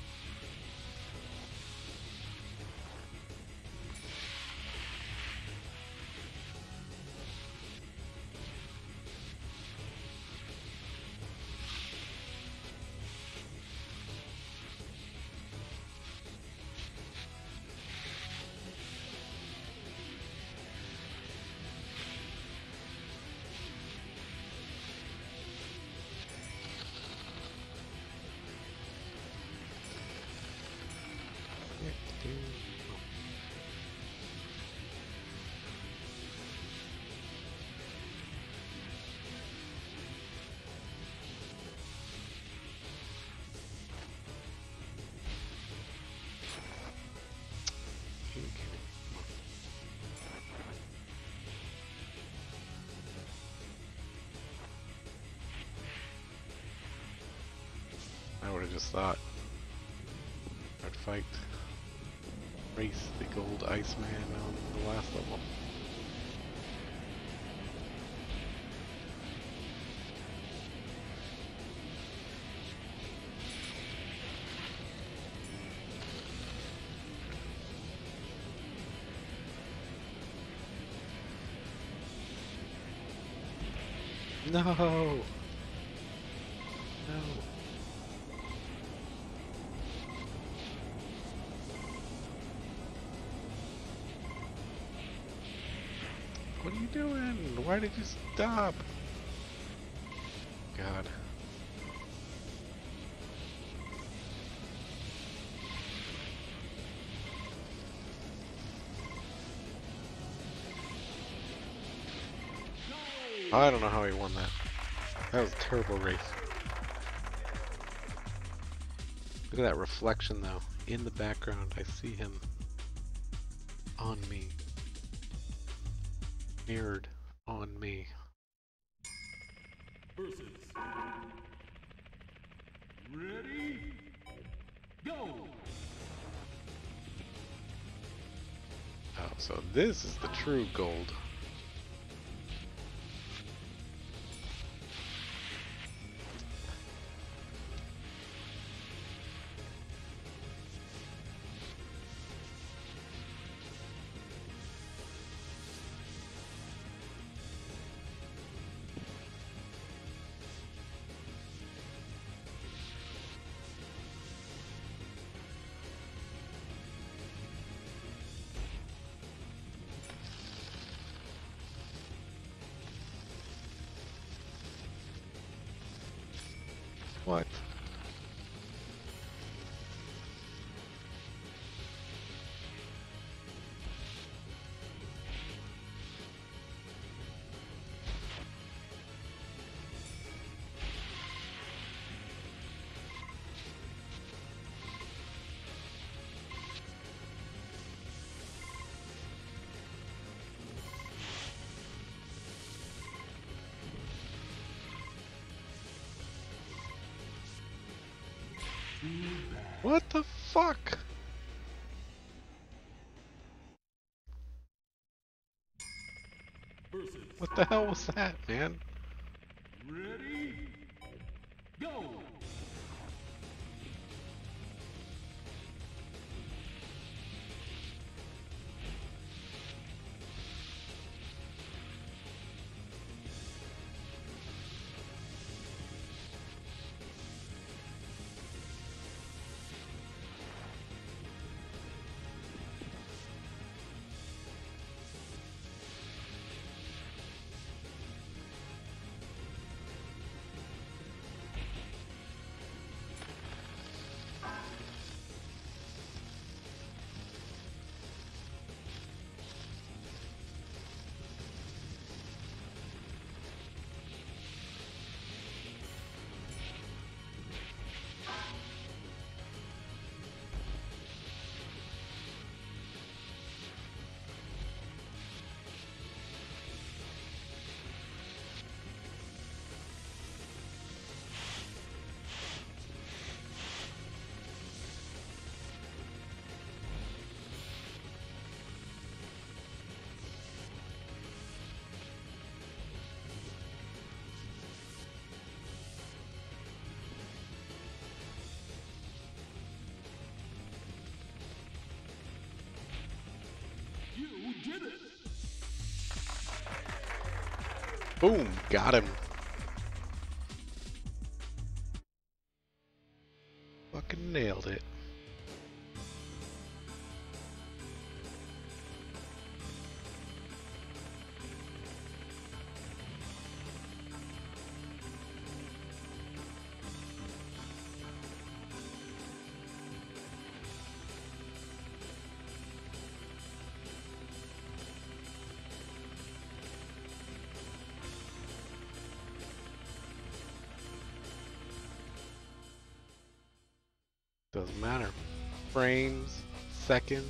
I would have just thought I'd fight, race the gold Iceman on the last level. No! No! What are you doing? Why did you stop? God. I don't know how he won that. That was a terrible race. Look at that reflection though. In the background, I see him on me. Mirrored on me. Versus. Ready? Go! Oh, so this is the true gold. What? What the fuck? Versus. What the hell was that, man? Ready? Go! You did it! Boom, got him. Fucking nailed it. Doesn't matter. Frames, seconds.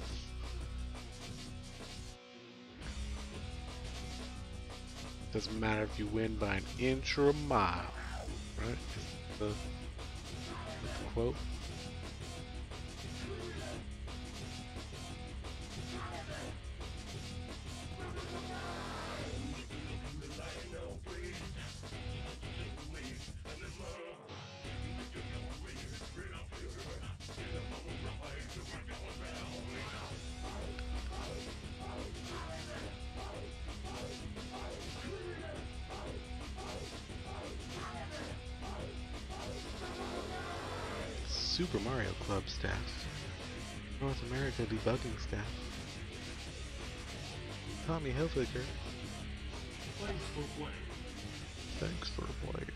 Doesn't matter if you win by an inch or a mile. Right? Is the quote. Super Mario Club staff. North America debugging staff. Tommy Hilfiger. Thanks for playing. Thanks for playing.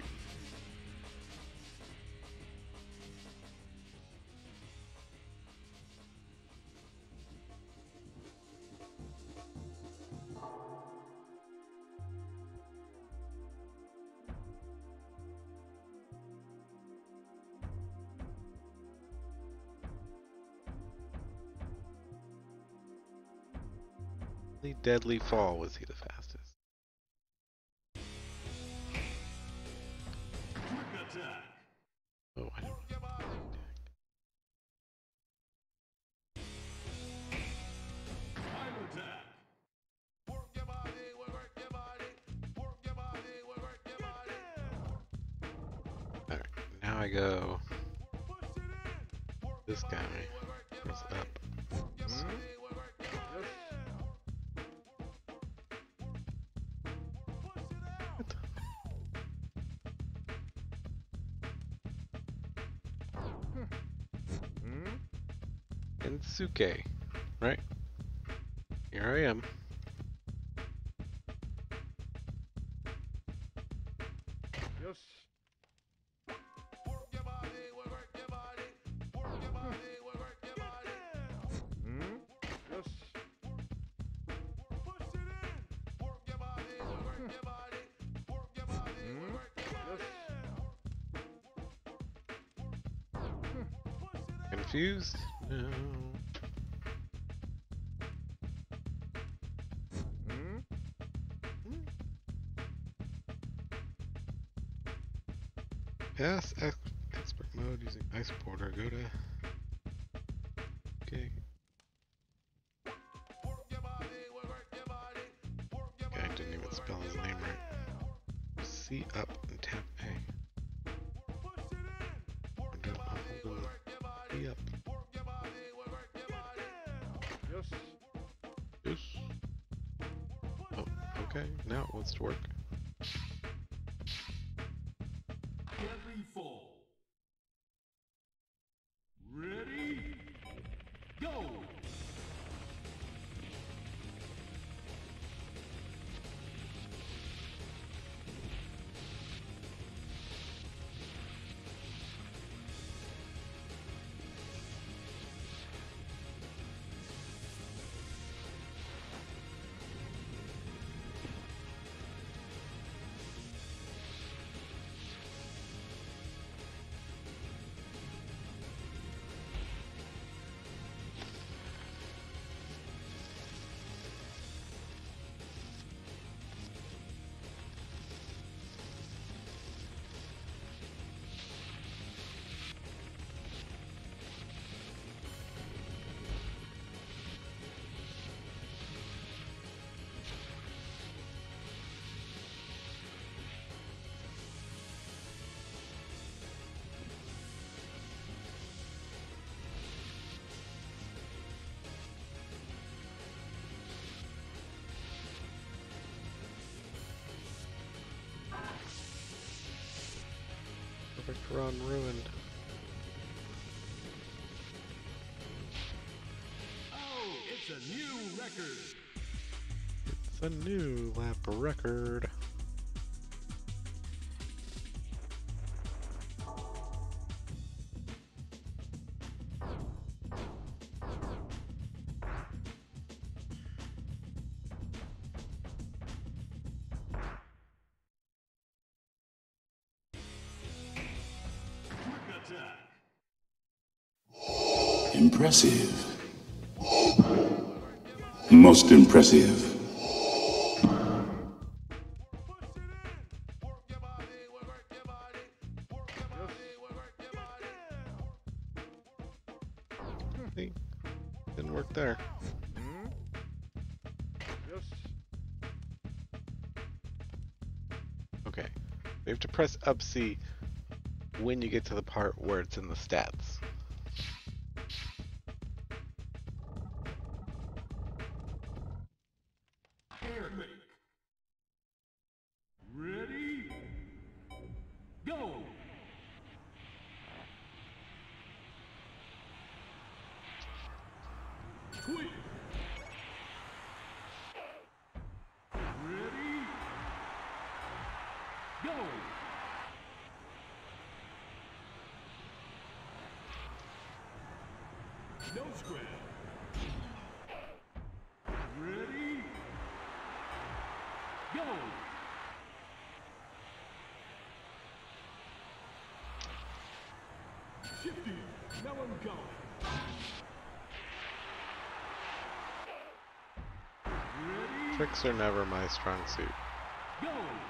Deadly Fall was he the fastest? I go this guy, press up. What? And Suke, right? Here I am. Yes. Work your body, work your body. Work your body, work your body. Yes. Push it in. Work your body, work your body. Work your body, work your body. Confused? No. Yes, expert mode using ice porter. Go to. Okay. Okay, I didn't even spell his name right. C up and tap A. C up. Yes. Yes. Oh, okay. Now it wants to work. Deadly Fall. Ready? Go! Perfect run ruined. Oh, it's a new record. It's a new lap record. Quick attack. Impressive. Most impressive. See? Didn't work there. Yes. Okay. We have to press up C when you get to the part where it's in the stats. Air fake. Ready? Go! Quick! Ready? Go! No scram. Ready? Go! Shifty, now I'm going. Ready? Tricks are never my strong suit. Go!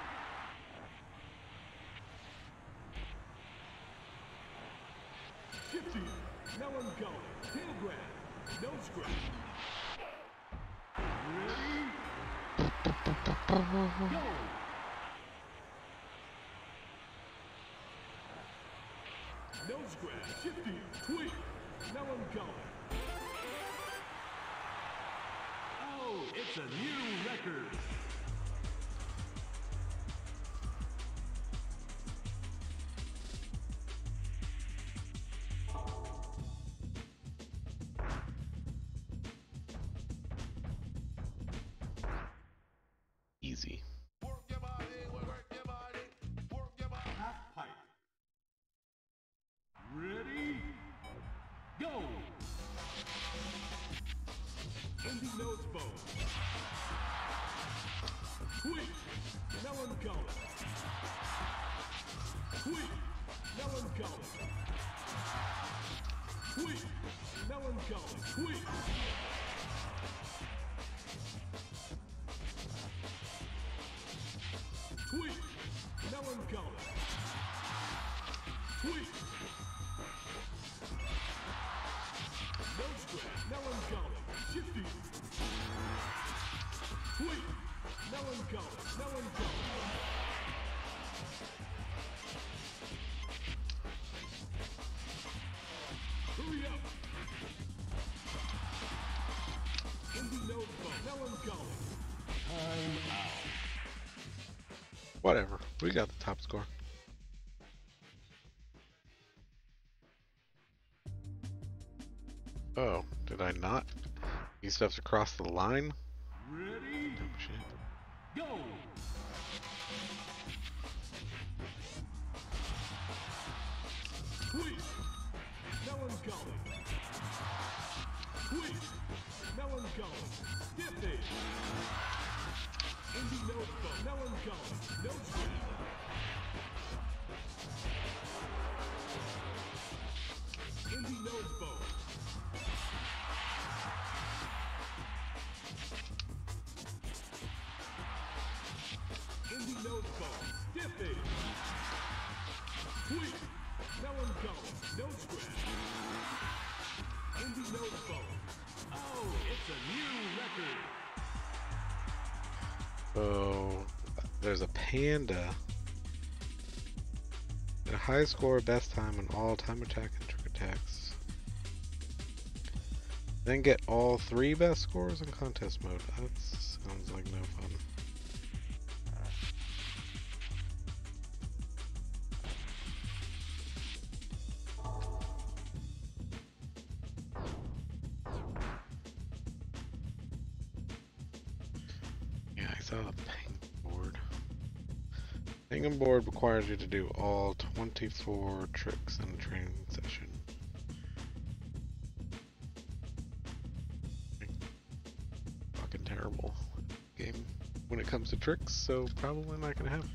Shifty, now I'm going. Tail grab, no scratch. Ready? Go! a new record. Easy. Work your body, work your body, work your body. Half pipe. Ready? Go! Indie nose bone. Quick! Melancholy. Quick! Melancholy. Quick! Melancholy. Quick! Quick! Melancholy. Quick! No scratch. Melancholy. Shifty. Quick! Melancholy. Melancholy. Hurry up! Indie nose bone. Melancholy. Time out. Whatever. We got the top score. Oh, did I not? These stuff's across the line? Ready? Oh shit. Go! Quick! Melancholy. Quick! Melancholy. Stiffy. Indie nose bone. Melancholy. No scratch. Indie nose bone. Indie nose bone. Stiffy. Quick! Melancholy. No scratch. Indie nose bone. Oh, it's a new record. So there's a panda. Get a high score, best time on all time attack and trick attacks. Then get all 3 best scores in contest mode. That sounds like no fun. Yeah, I saw the ping board. Ping board requires you to do all 24 tricks in a training session. Fucking terrible game when it comes to tricks, so probably not gonna happen.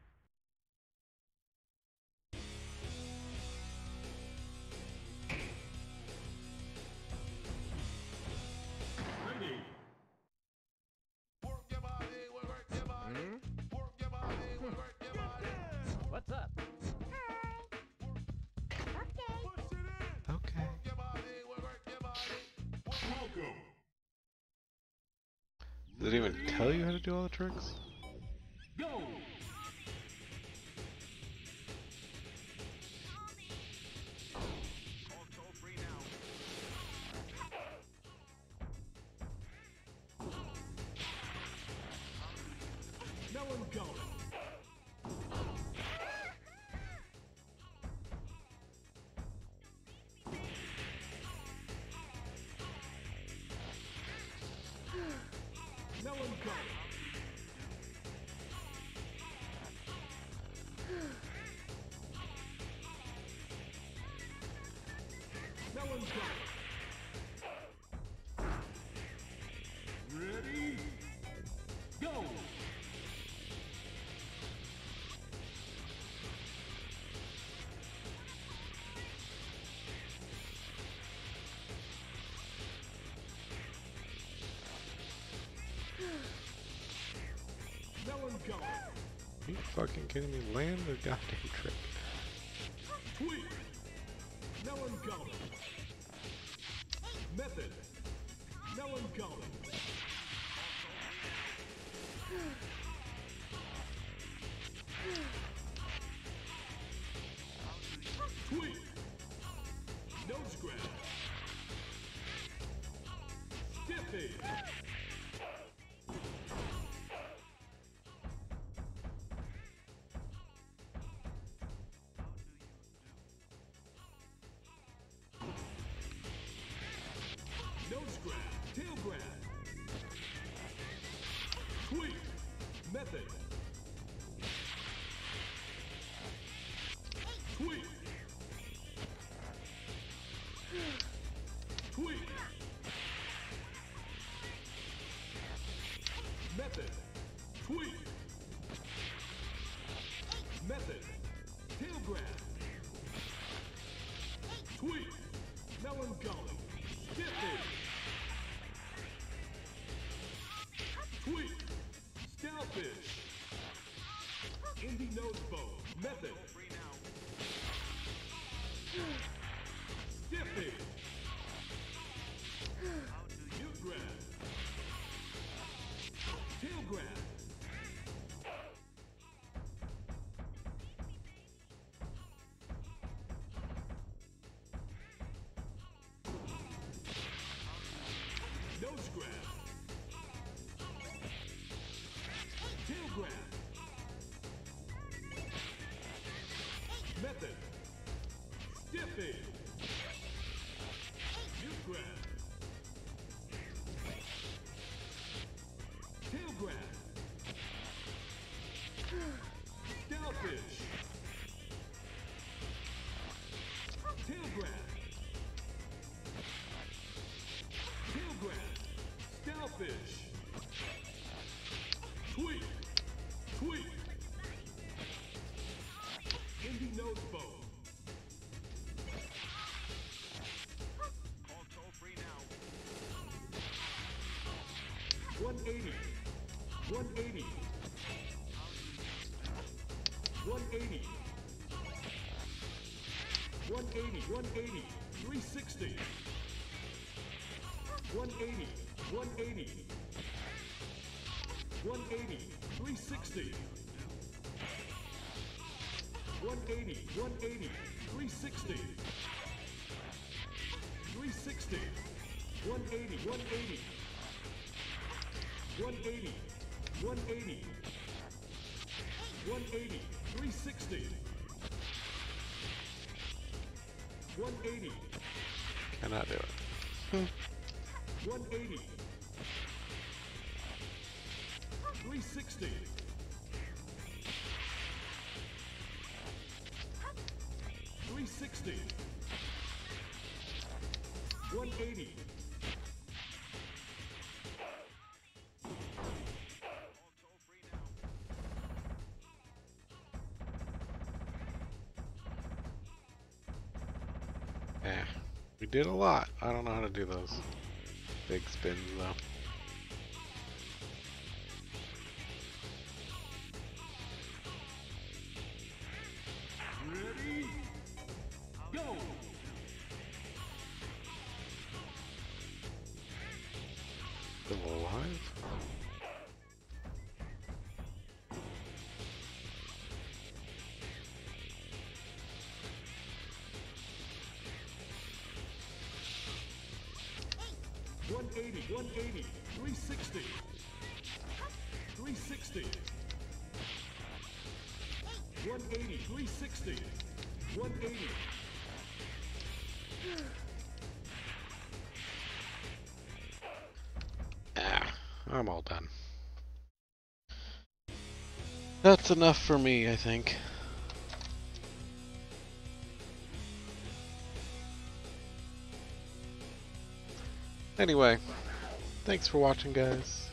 Ready? Work your body, work your body, work your body, work your body. What's up? Push it in. Okay. Work your body, work your body. Welcome. Does it even tell you how to do all the tricks? Go! Melancholy. Melancholy. Melancholy. Ready? Go! Melancholy. Are you fucking kidding me? Land the goddamn trick. Tweak. Melancholy. Method. Melancholy. Tweak. No scratch. Stiffy. grab, tail grab. Tweak, method. Tweak. Tweak. Method. Tweak. Method. Tail grab. Tweak. Melancholy. Stiffy. Tweak. Scalfish. Indie nose bone. Method. Stiffy. Mute grab. Tail grab. Nose grab. Tail grab. Method. Stiffy. Mute grab. Tail grab. Scalfish. Tail grab. Tail grab. Scalfish. Tweak. Tweak. Indie nose bone. Call toll free now. 180. 180. 180. 180. 180. 360. 180. 180. 180. 360. 180. 180. 360. 360. 180. 180. 180. 180. 180. 360. 180. Cannot do it. 180. 360. 360. 180. Yeah, we did a lot. I don't know how to do those big spins though. Ready? Go! Still alive? One 180, 360. 360. 180, 360. 180. Ah, I'm all done. That's enough for me, I think. Anyway, thanks for watching, guys.